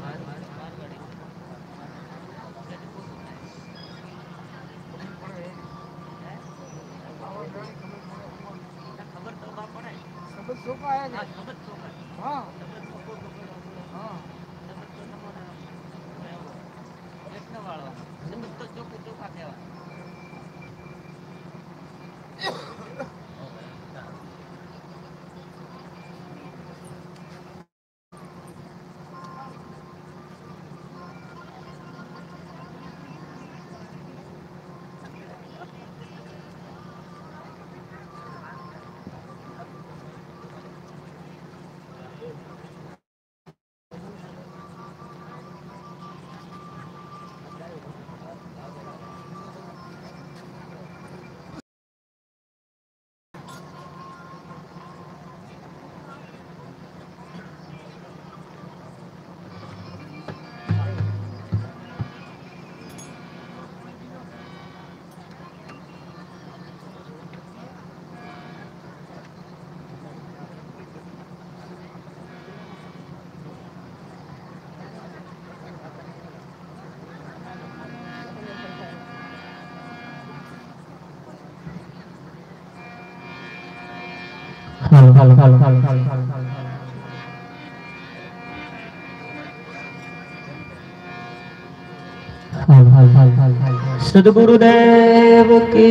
सद्गुरुदेव की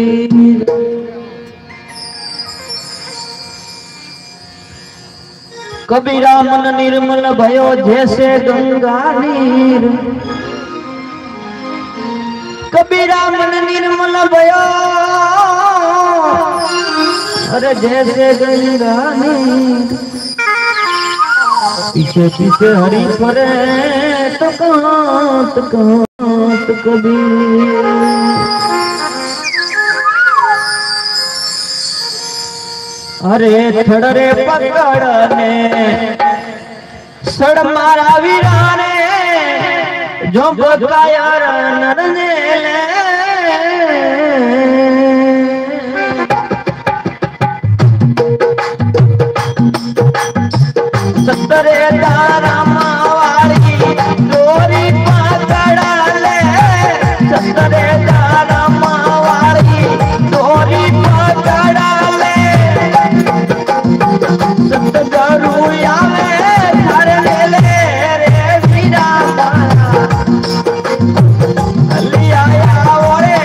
कबीरा मन निर्मल भयो जैसे गंगा नीर कबीरा मन निर्मल भयो अरे जैसे गंगा नीर पीछे पीछे हरी परे तो कबीर अरे थड़रे पकड़ने सड़ मारा वीराने जो बकाया नरने ले सतरे तारा मावाड़ी डोरी पकड़ ले सतरे तारा मावाड़ी डोरी पकड़ ले सतगुरु आवे धर ले रे वीरा हलिया ओरे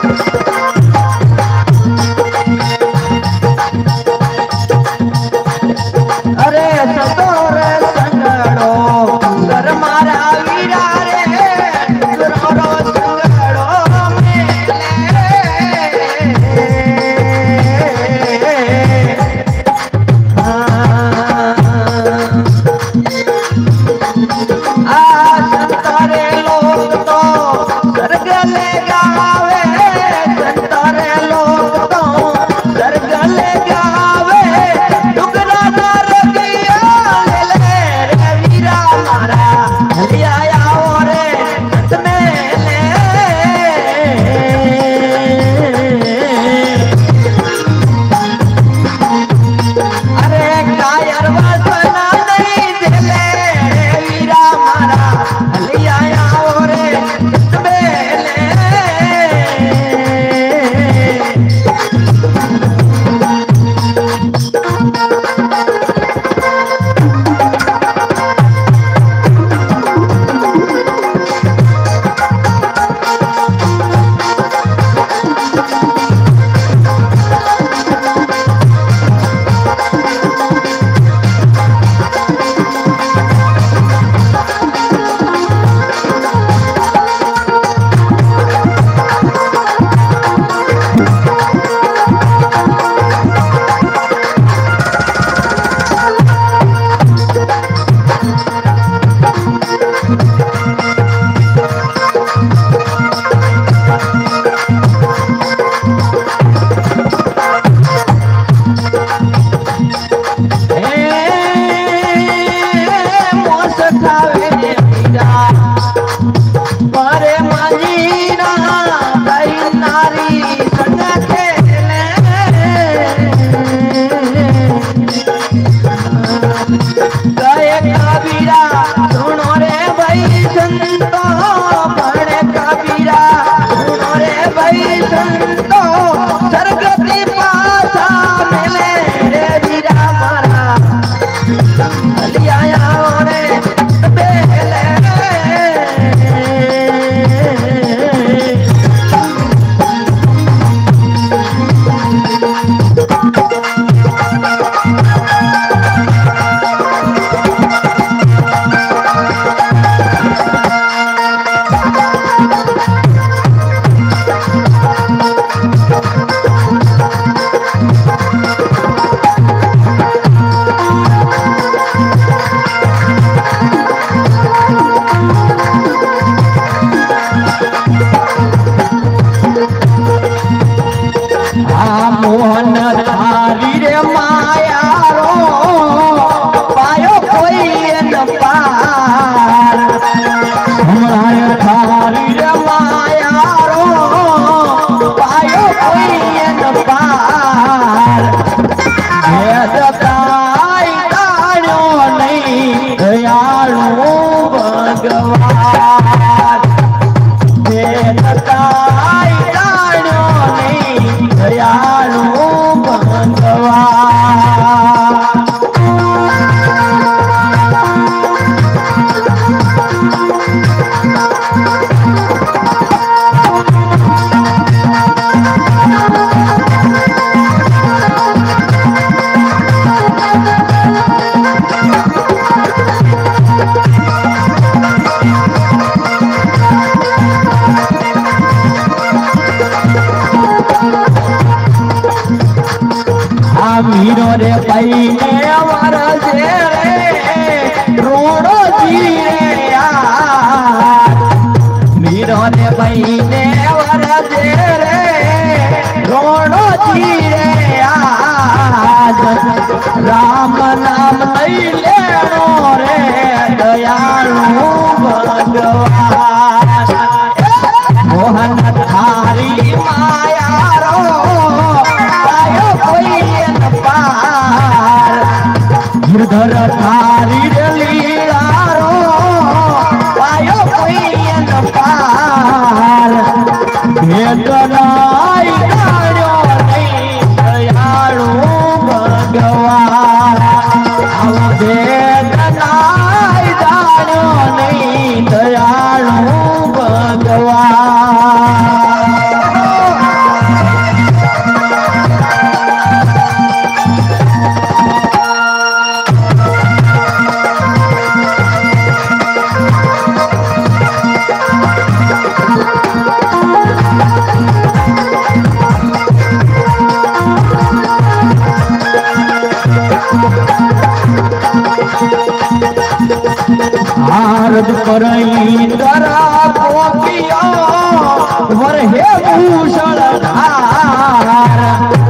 मीरो रे पहले वरसे रे रोड़ो जी रे यार मीरो रे पहले वरसे रे रोड़ो जी रे यार राम नाम नहीं लेनो रे दयालु भगवान मोहन थारी माया रो आयो कोई गिरधर थारी लीला रो आयो कोई पार वेदनाई जानो नहीं दयालु भगवान वेदनाई जानो नहीं दयालु भगवान पर इंद्रा गोपिया वरहे भूषण धार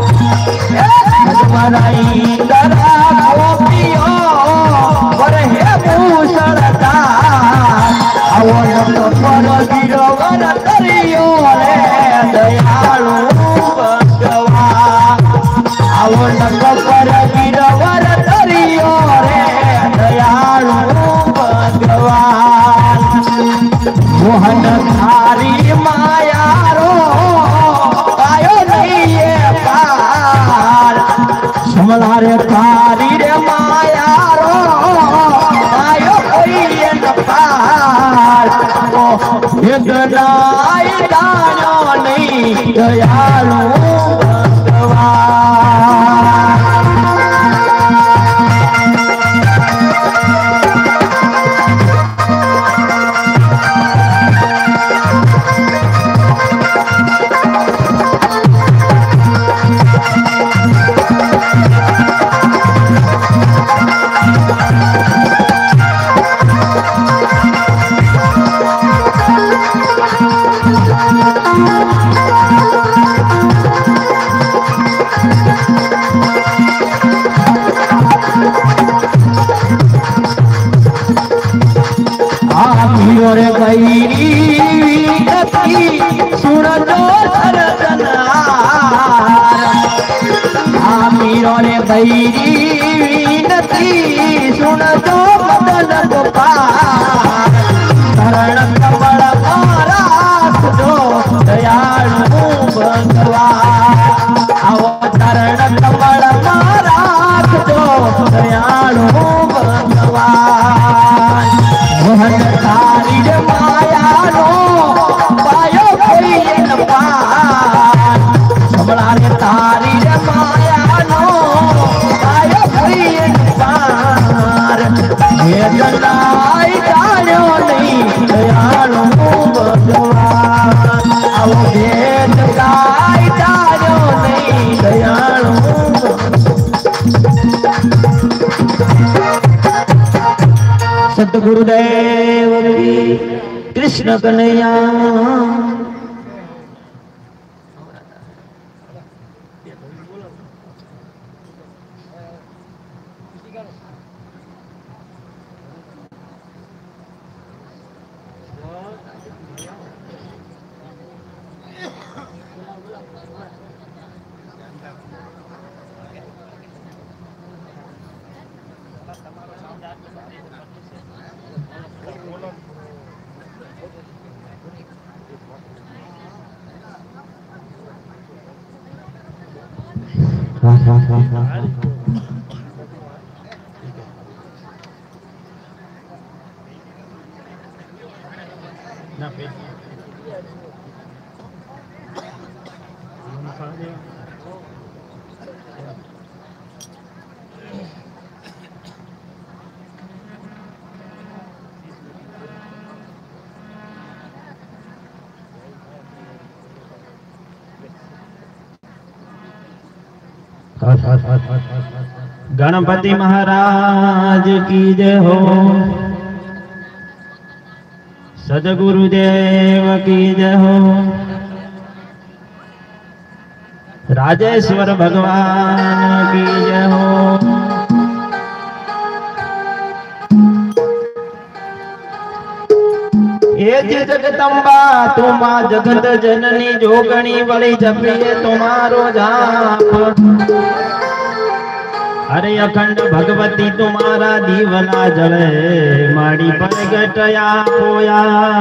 पर इंद्रा गोपिया वरहे भूषण धार अवन पर गिरवर करियो रे दयालु भगवान अवन पर गिरवर करियो रे दयालु भगवान मोहन थारी माया रो आयो नहीं ये पार समलारे थारी रे माया रो आयो कोई ये न पार ओ यदनाई दानो नहीं दयालु भगवान रे गईरी गति सुन जो सरजनार आमीरो रे गईरी गति सुन जो बदल गोपाल शरण कमल मारा जो दयालु भगवान अवतरण कमल मारा जो दयालु भगवान मोहन थारी रे माया रो पायो कोई न पार समला रे थारी रे माया रो पायो कोई न पार ये जनाई जानो नहीं दयालु भगवान अब ये जनाई जानो नहीं दयालु सतगुरुदेव कृष्ण कन्हैया गणपति महाराज की जय हो, सदगुरुदेव की जय हो, राजेश्वर भगवान की जय हो। ये जगदम्बा तुमा जगत जननी जोगणी बड़ी जपिए तुम्हारो जाप। अरे अखंड भगवती तुम्हारा दीवना जले माड़ी पर गटया पोया।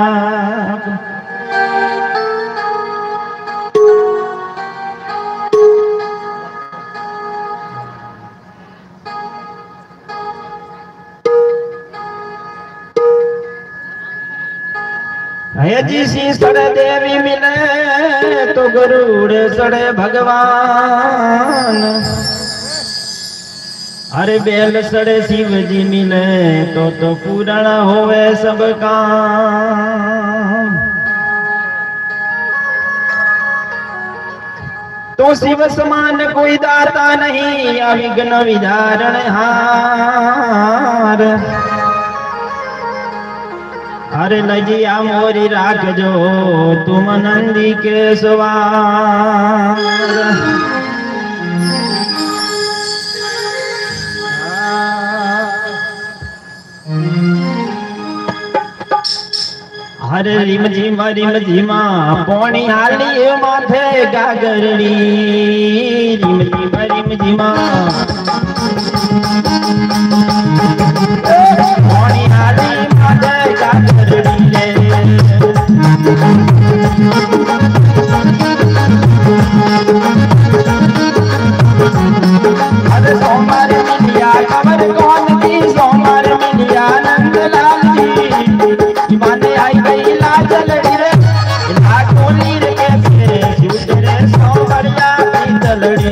जी सड़े देवी मिले तो गरुड़ सड़े भगवान। अरे बेल सड़े शिव जी मिले तो पूर्ण होवे सब काम। तो शिव समान कोई दाता नहीं अविघ्न विधारण हार। हरे लजिया मोरी राखजो तुम नंदी के सवार। हरे रिम झिमा पोणी हाली माथे गागरड़ी। रिम झिमा पोणी हाली माथे गागरड़ी रे। हरे सोमवार मिलिया कमर कौन की सोमवार मिलिया नंदलाल जी। माने आई गई लाजलड़ी रे लाखोली रे कैसे झूठ रे सोमरिया पीतलड़ी।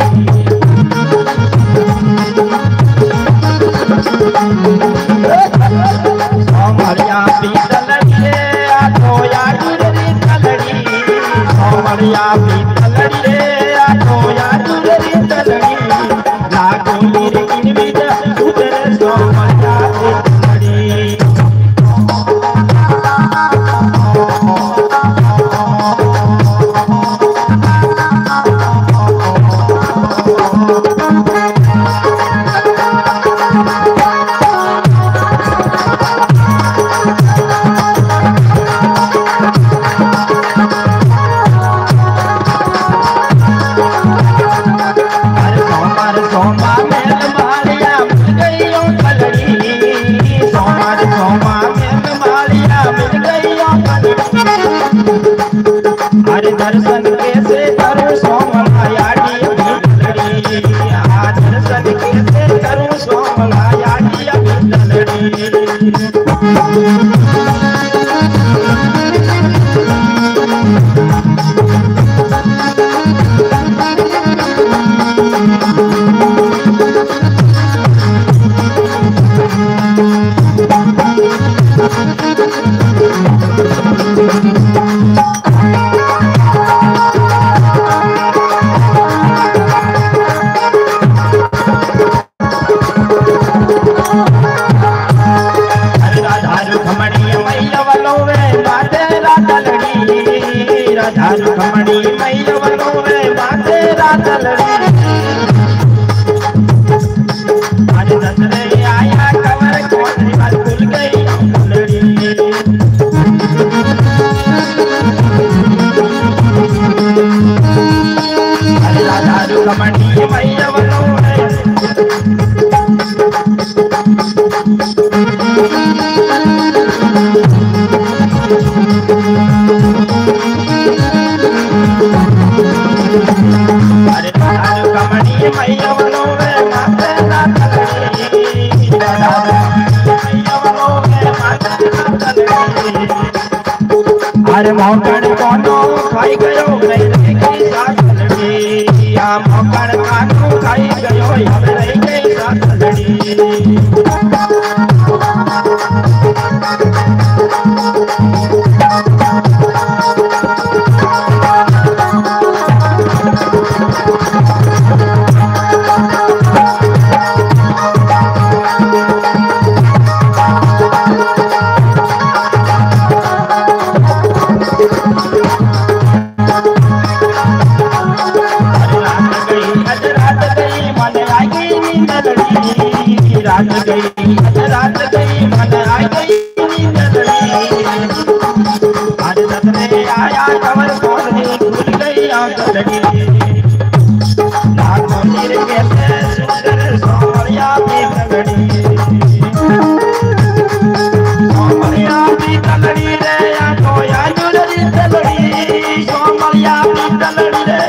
सोमरिया पीतलड़ी रे आठो यादू रे तलड़ी। सोमरिया पीतलड़ी रे आठो यादू रे तलड़ी। लाखोली रे किनवी झूठ रे सोमरिया पीतलड़ी। हरे दर्शन कैसे करूं सोमलायाडी भीतलड़ी। दर्शन कैसे करूं सोमलायाडी भीतलड़ी। राधा खमड़ी मैया वनो रे बाते रातलड़ी। आज दसरे आया कवर कोठरी पर खुल गई फुलड़ी। राधा खमड़ी मैया वनो रे मैया वनो रे माते रातलड़ी। मैया वनो रे माते रातलड़ी। अरे मोकड़ कोनो खाई गयो रही गई सातलड़ी। आ मोकड़ कानो खाई गयो अब रही गई सातलड़ी। रात गई मन आ गई नींदड़ी। आज दसरे आया कवर कोठरी खुल गई आंगनड़ी। लाखों नीर कैसे सुंदर सोमरिया पीतलड़ी। सोमरिया पीतलड़ी रे आठो यादू रे तलड़ी। सोमरिया पीतलड़ी रे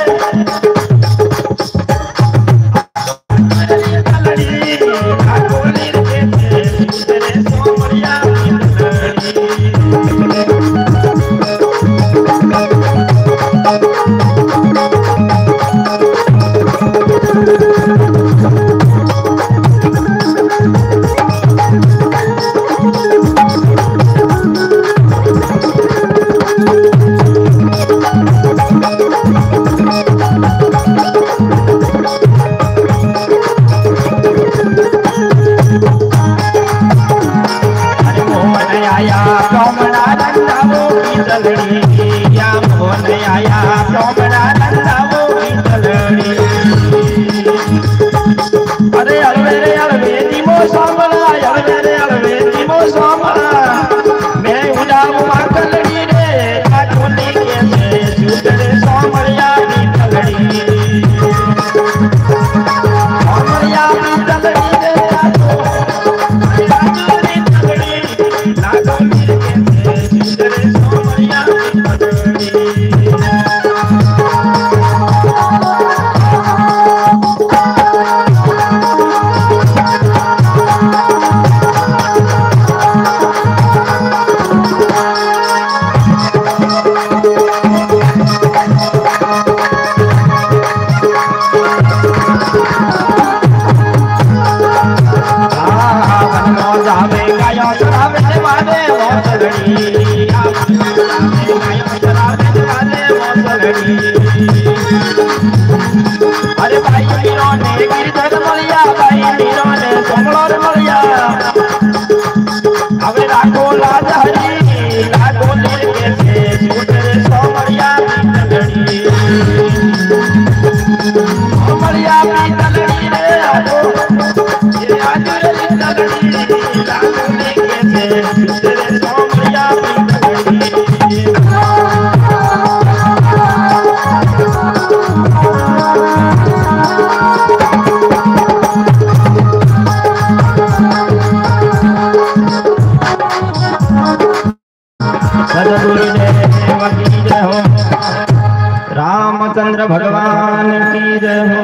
भगवान की जय हो।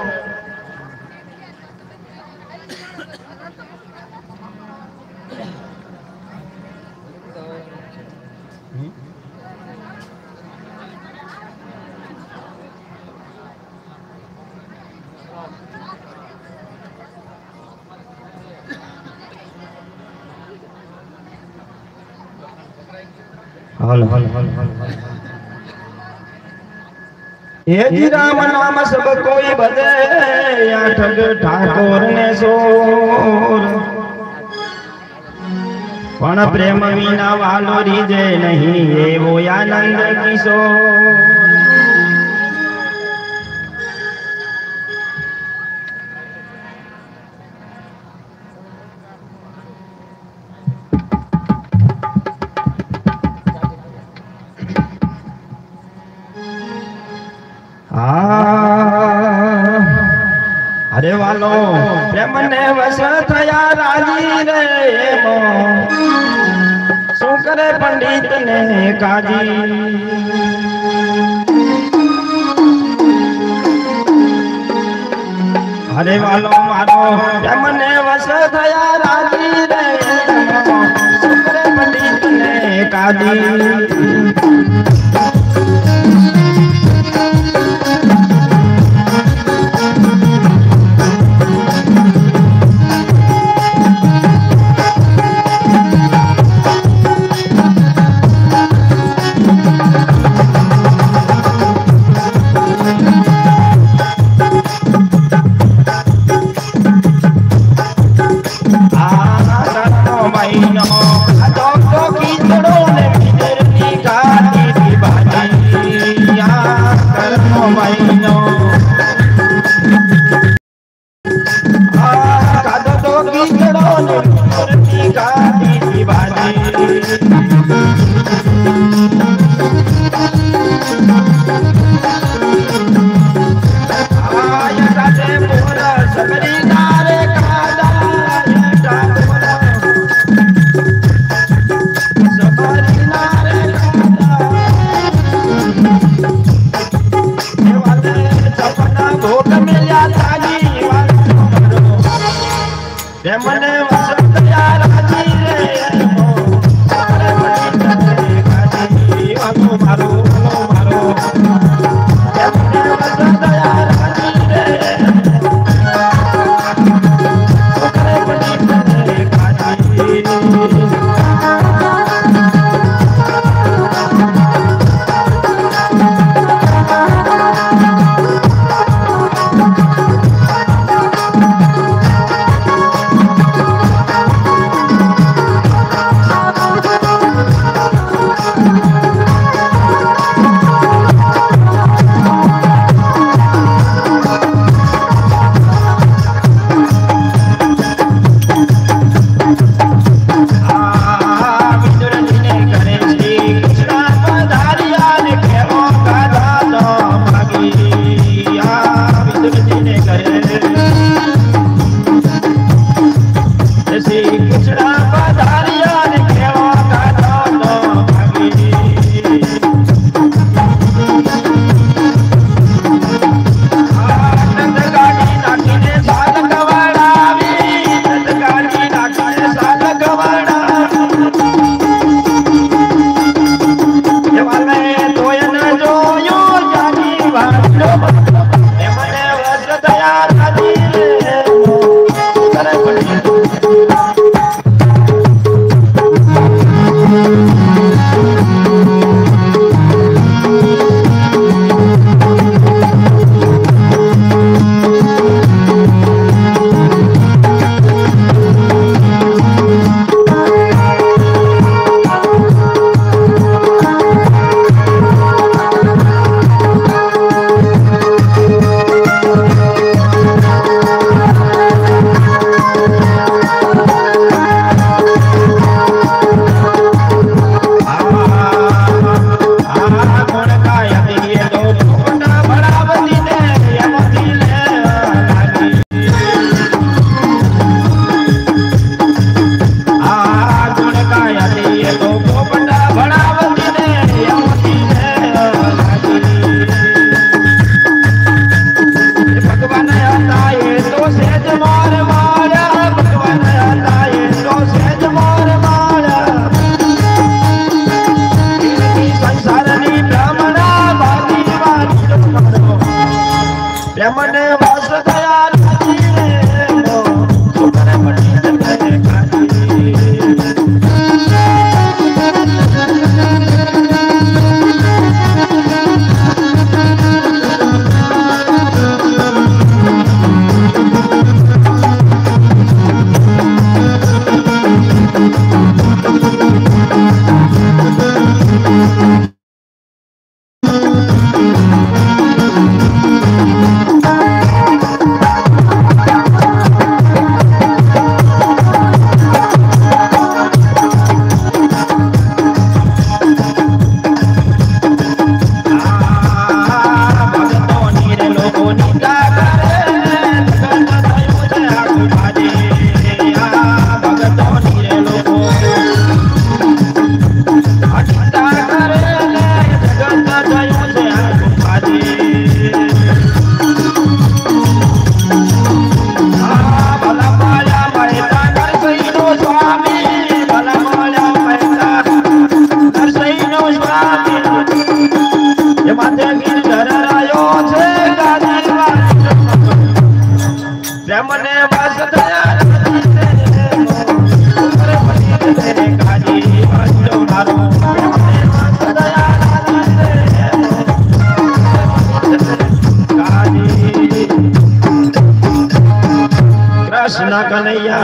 हल हल हल हल हल ये जी राम नाम सब कोई भजे या ठग ठाकुर ने सोर पण प्रेम विना वालो रीजे नहीं ये वो आनंद किशोर। अरे वालो प्रेम ने वश थया राजी रे मो सुकरे पंडित ने काजी। अरे वालो मारो प्रेम ने वश थया राजी रे मो सुकरे पंडित ने काजी। प्रेमने वास दयाल सुपर पंडित कृष्ण कन्हैया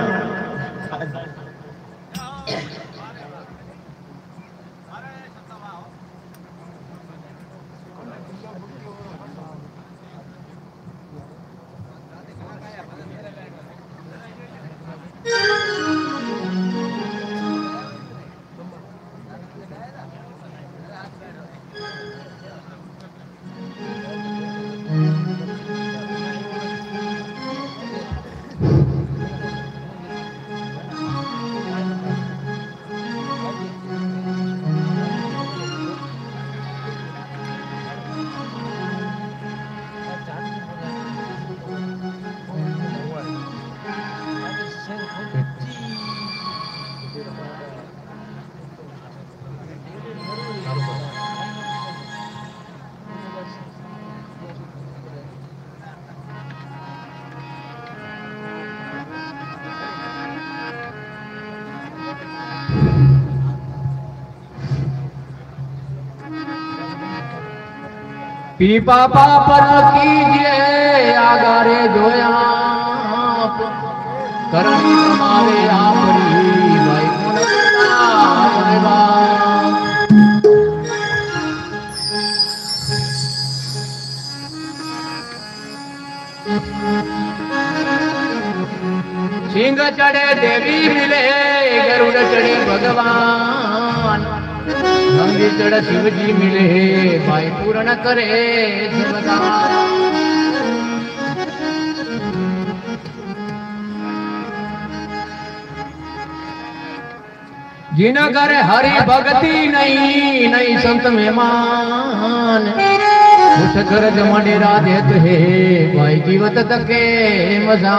पीपा पापर कीजिए आगारे जोया करनी तुम्हारे आपरी भाई सिंह चढ़े देवी मिले गरुड़ चढ़े भगवान नंदी चढ़ शिव जी मिले भाई पूर्ण करे जिन करे हरि भक्ति नहीं नहीं संत मेहमान उस घर जमाने राधेत है भाई जीवत तके मजा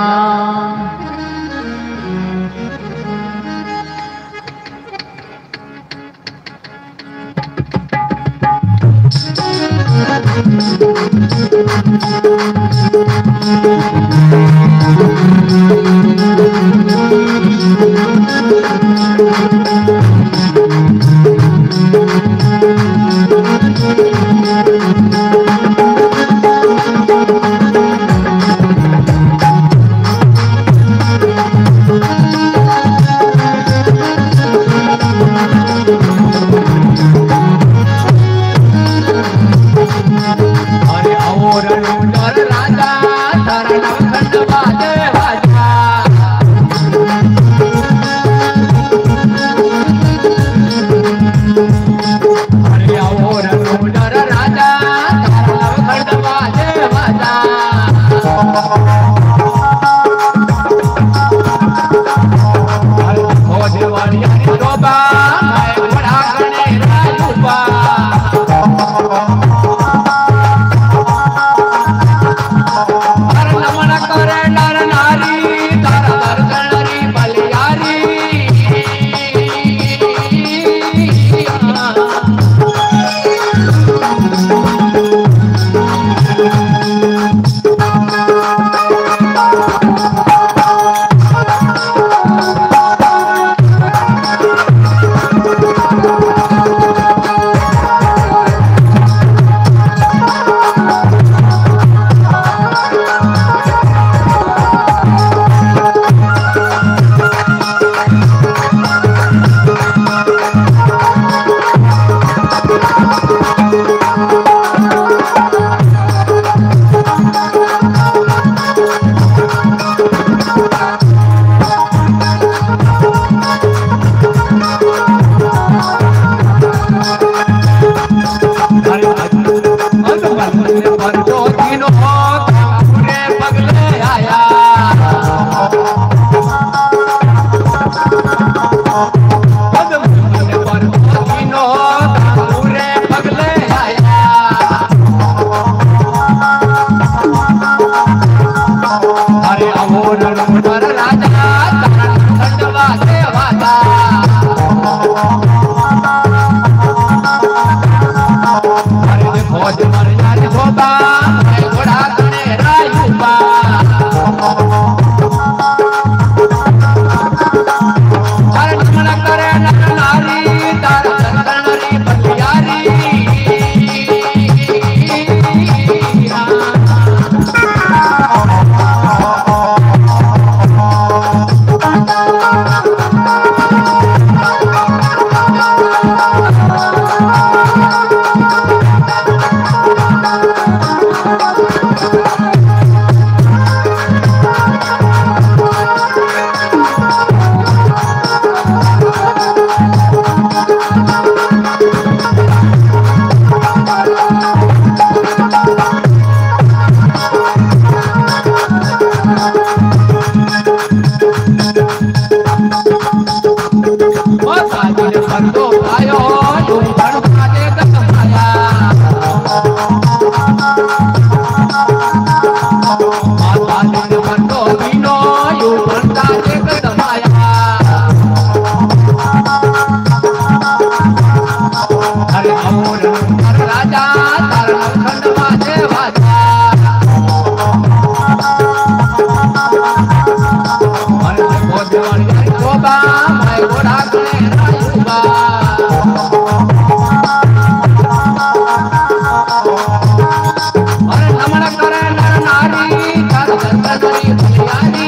माता दिन बंदो बीनो यू बंदा एक दमाया अरे अमोर राजा तार खंडवा देवाजा मैं घोड़ा करे रायुबा अरे नमन करे नर नारी कर दर्शनी दुनियारी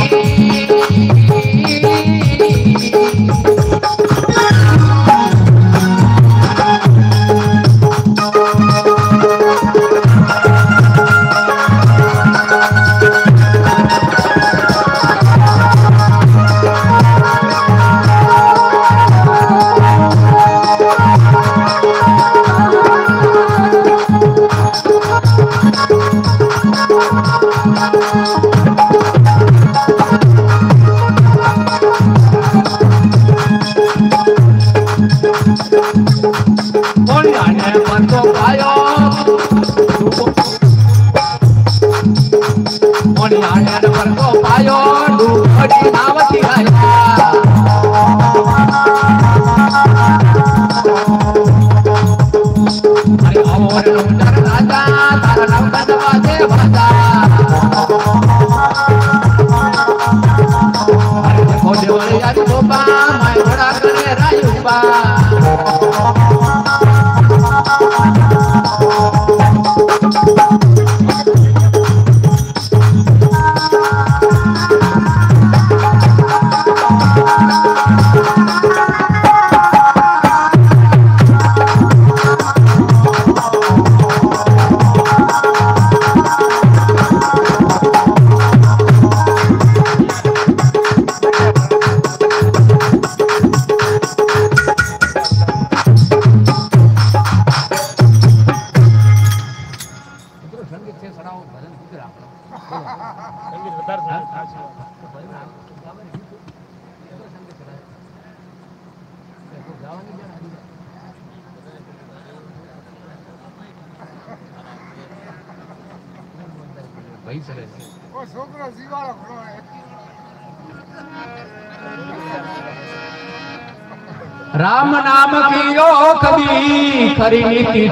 राम नाम की ओ कभी खरी नीति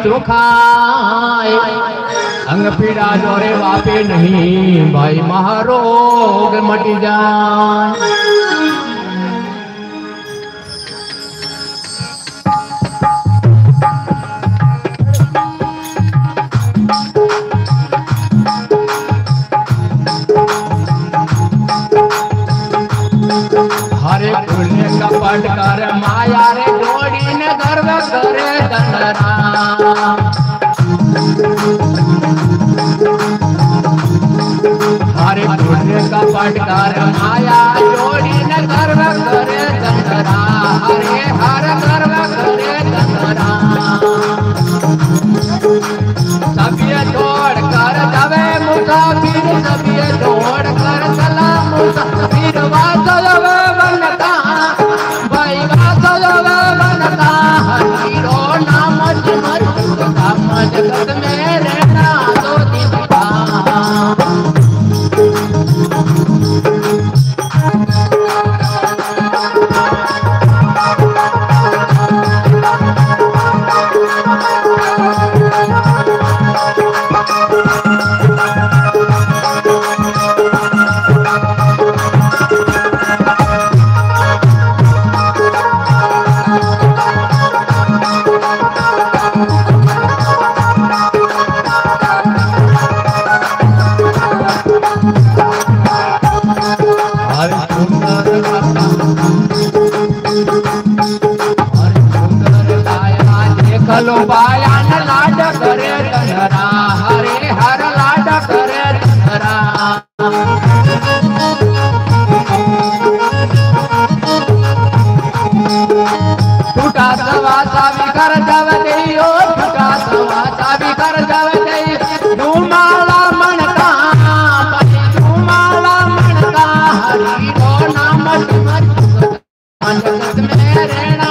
चोखाए अंग पीड़ा जोरे वापे नहीं भाई महारोग मटी जाए हरे पुण्य कपट कर माया रे जोड़ी ने गर्व करे दंडरा हरे पुण्य कपट कर माया जोड़ी ने गर्व करे दंडरा हरे हर गर्व करे दंडरा सभी छोड़ कर जावे मुसाफिर सभी छोड़ कर चला मुसाफिर वासव बनता भाई वासव बनता हरीरो नाम सिमर काम जगत में रहना तो दिखता कलो बायान लाड करे तनरा हरे हर लाड करे तनरा टूटा सवा सावी कर जव देयो टूटा सवा सावी कर जव देयो डूमाला मनका डूमाला मनका हरि रो नाम सिमर जगत में रहना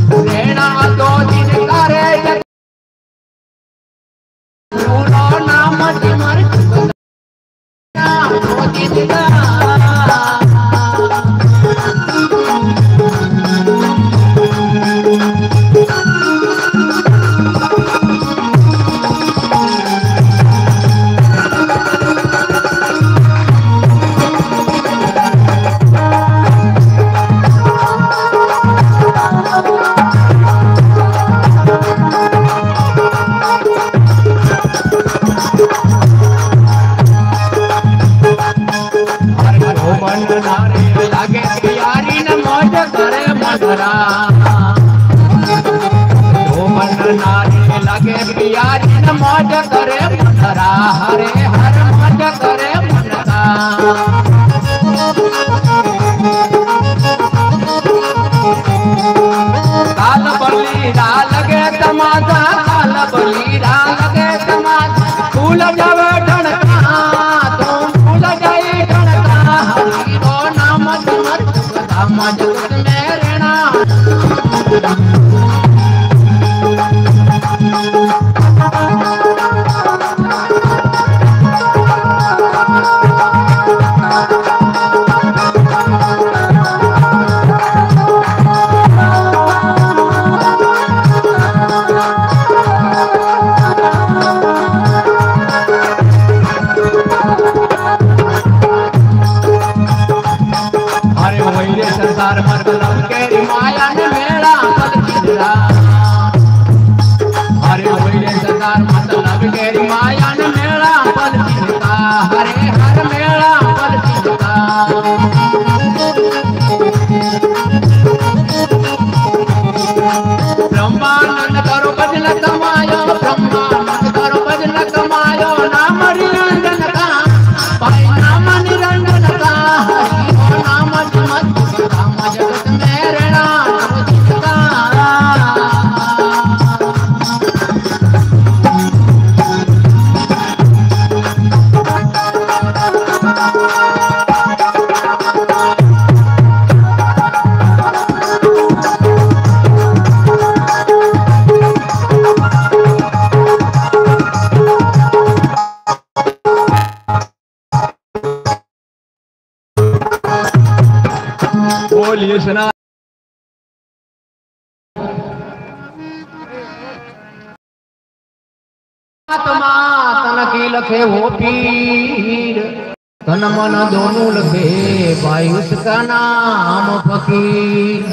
दो दिन करे नाम मौज करे मनरा हरे हर मौज करे मनरा काल बलीरा लगे तमाशा काल बलीरा लगे तमाशा फूल जावे ढणका तुम फूल जाई ढणका हरि रो नाम तुमर धाम जगत में रहना संसार मरगलम के माया ने मेरा पद चिंदा हरे होइले संसार मतलब के माया ने मेरा पद चिंदा हरे हर मेरा पद चिंदा ब्रह्मानंद करो भजन कमायो ब्रह्मानंद करो भजन कमायो नाम निरंजन का भाई नाम निरंजन का हरि नाम जमत जगत में रहना बोलिए सुना आत्मा तन की लखे वो पीर तन मन दोनों लखे भाई उसका नाम फकीर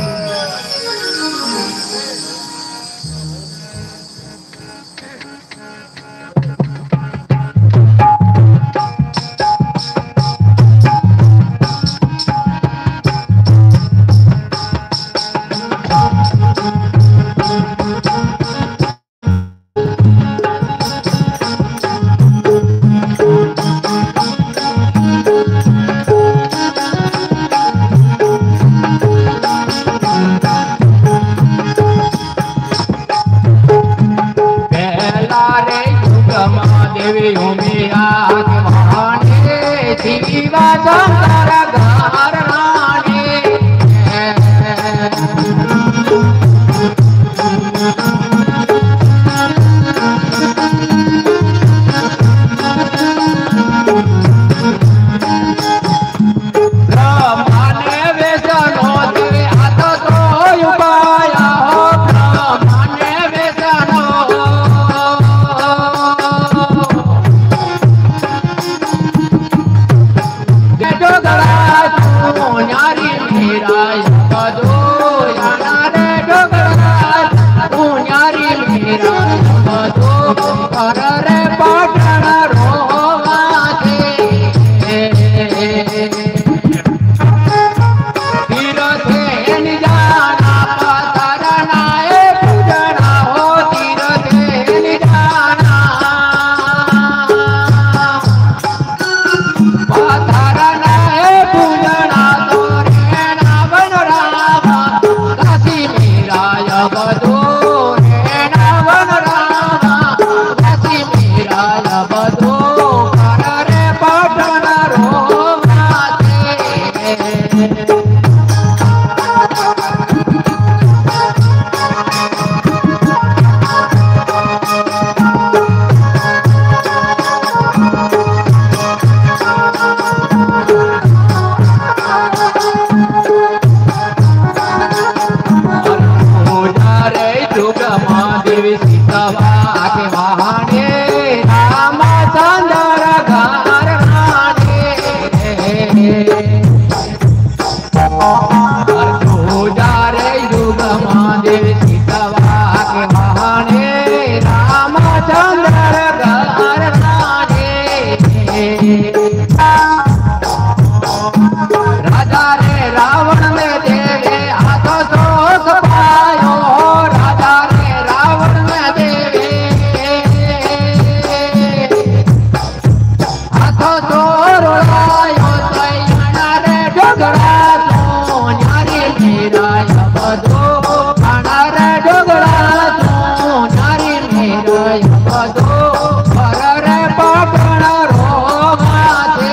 आठो तोरलायो तैयाना रे डोगरा तो न्यारी मेरा यबदो खाना रे डोगरा तो न्यारी मेरा यबदो पर रे पाटण रोगा दे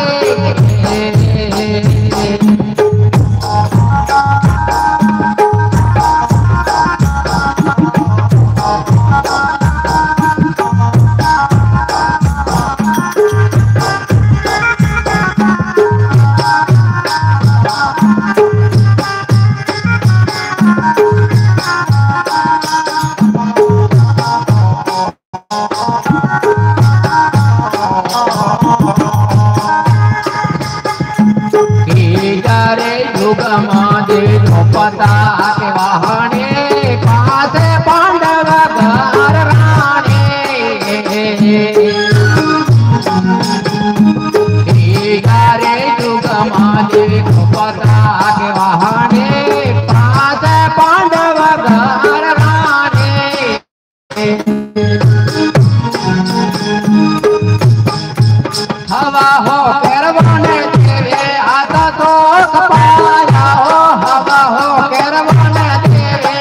पता के वाहने पास पांडव घर राणे रे युग मादे पता के वाहने पास पांडव घर राणे हवा हो परवाने तेरे हाथ तो कपाया हो हवा हो परवाने तेरे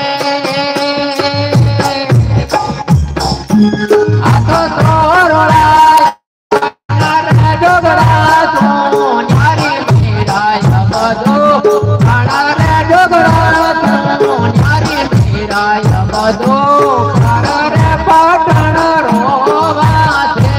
हाथ तो रोड़ा डोगरा तो न्यारी मेरा यबदो खाना रे डोगरा तो न्यारी मेरा यबदो खाना रे पाटण रोगा दे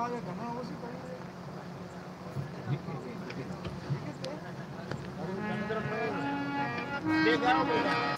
બે ગાળો બોલ્યા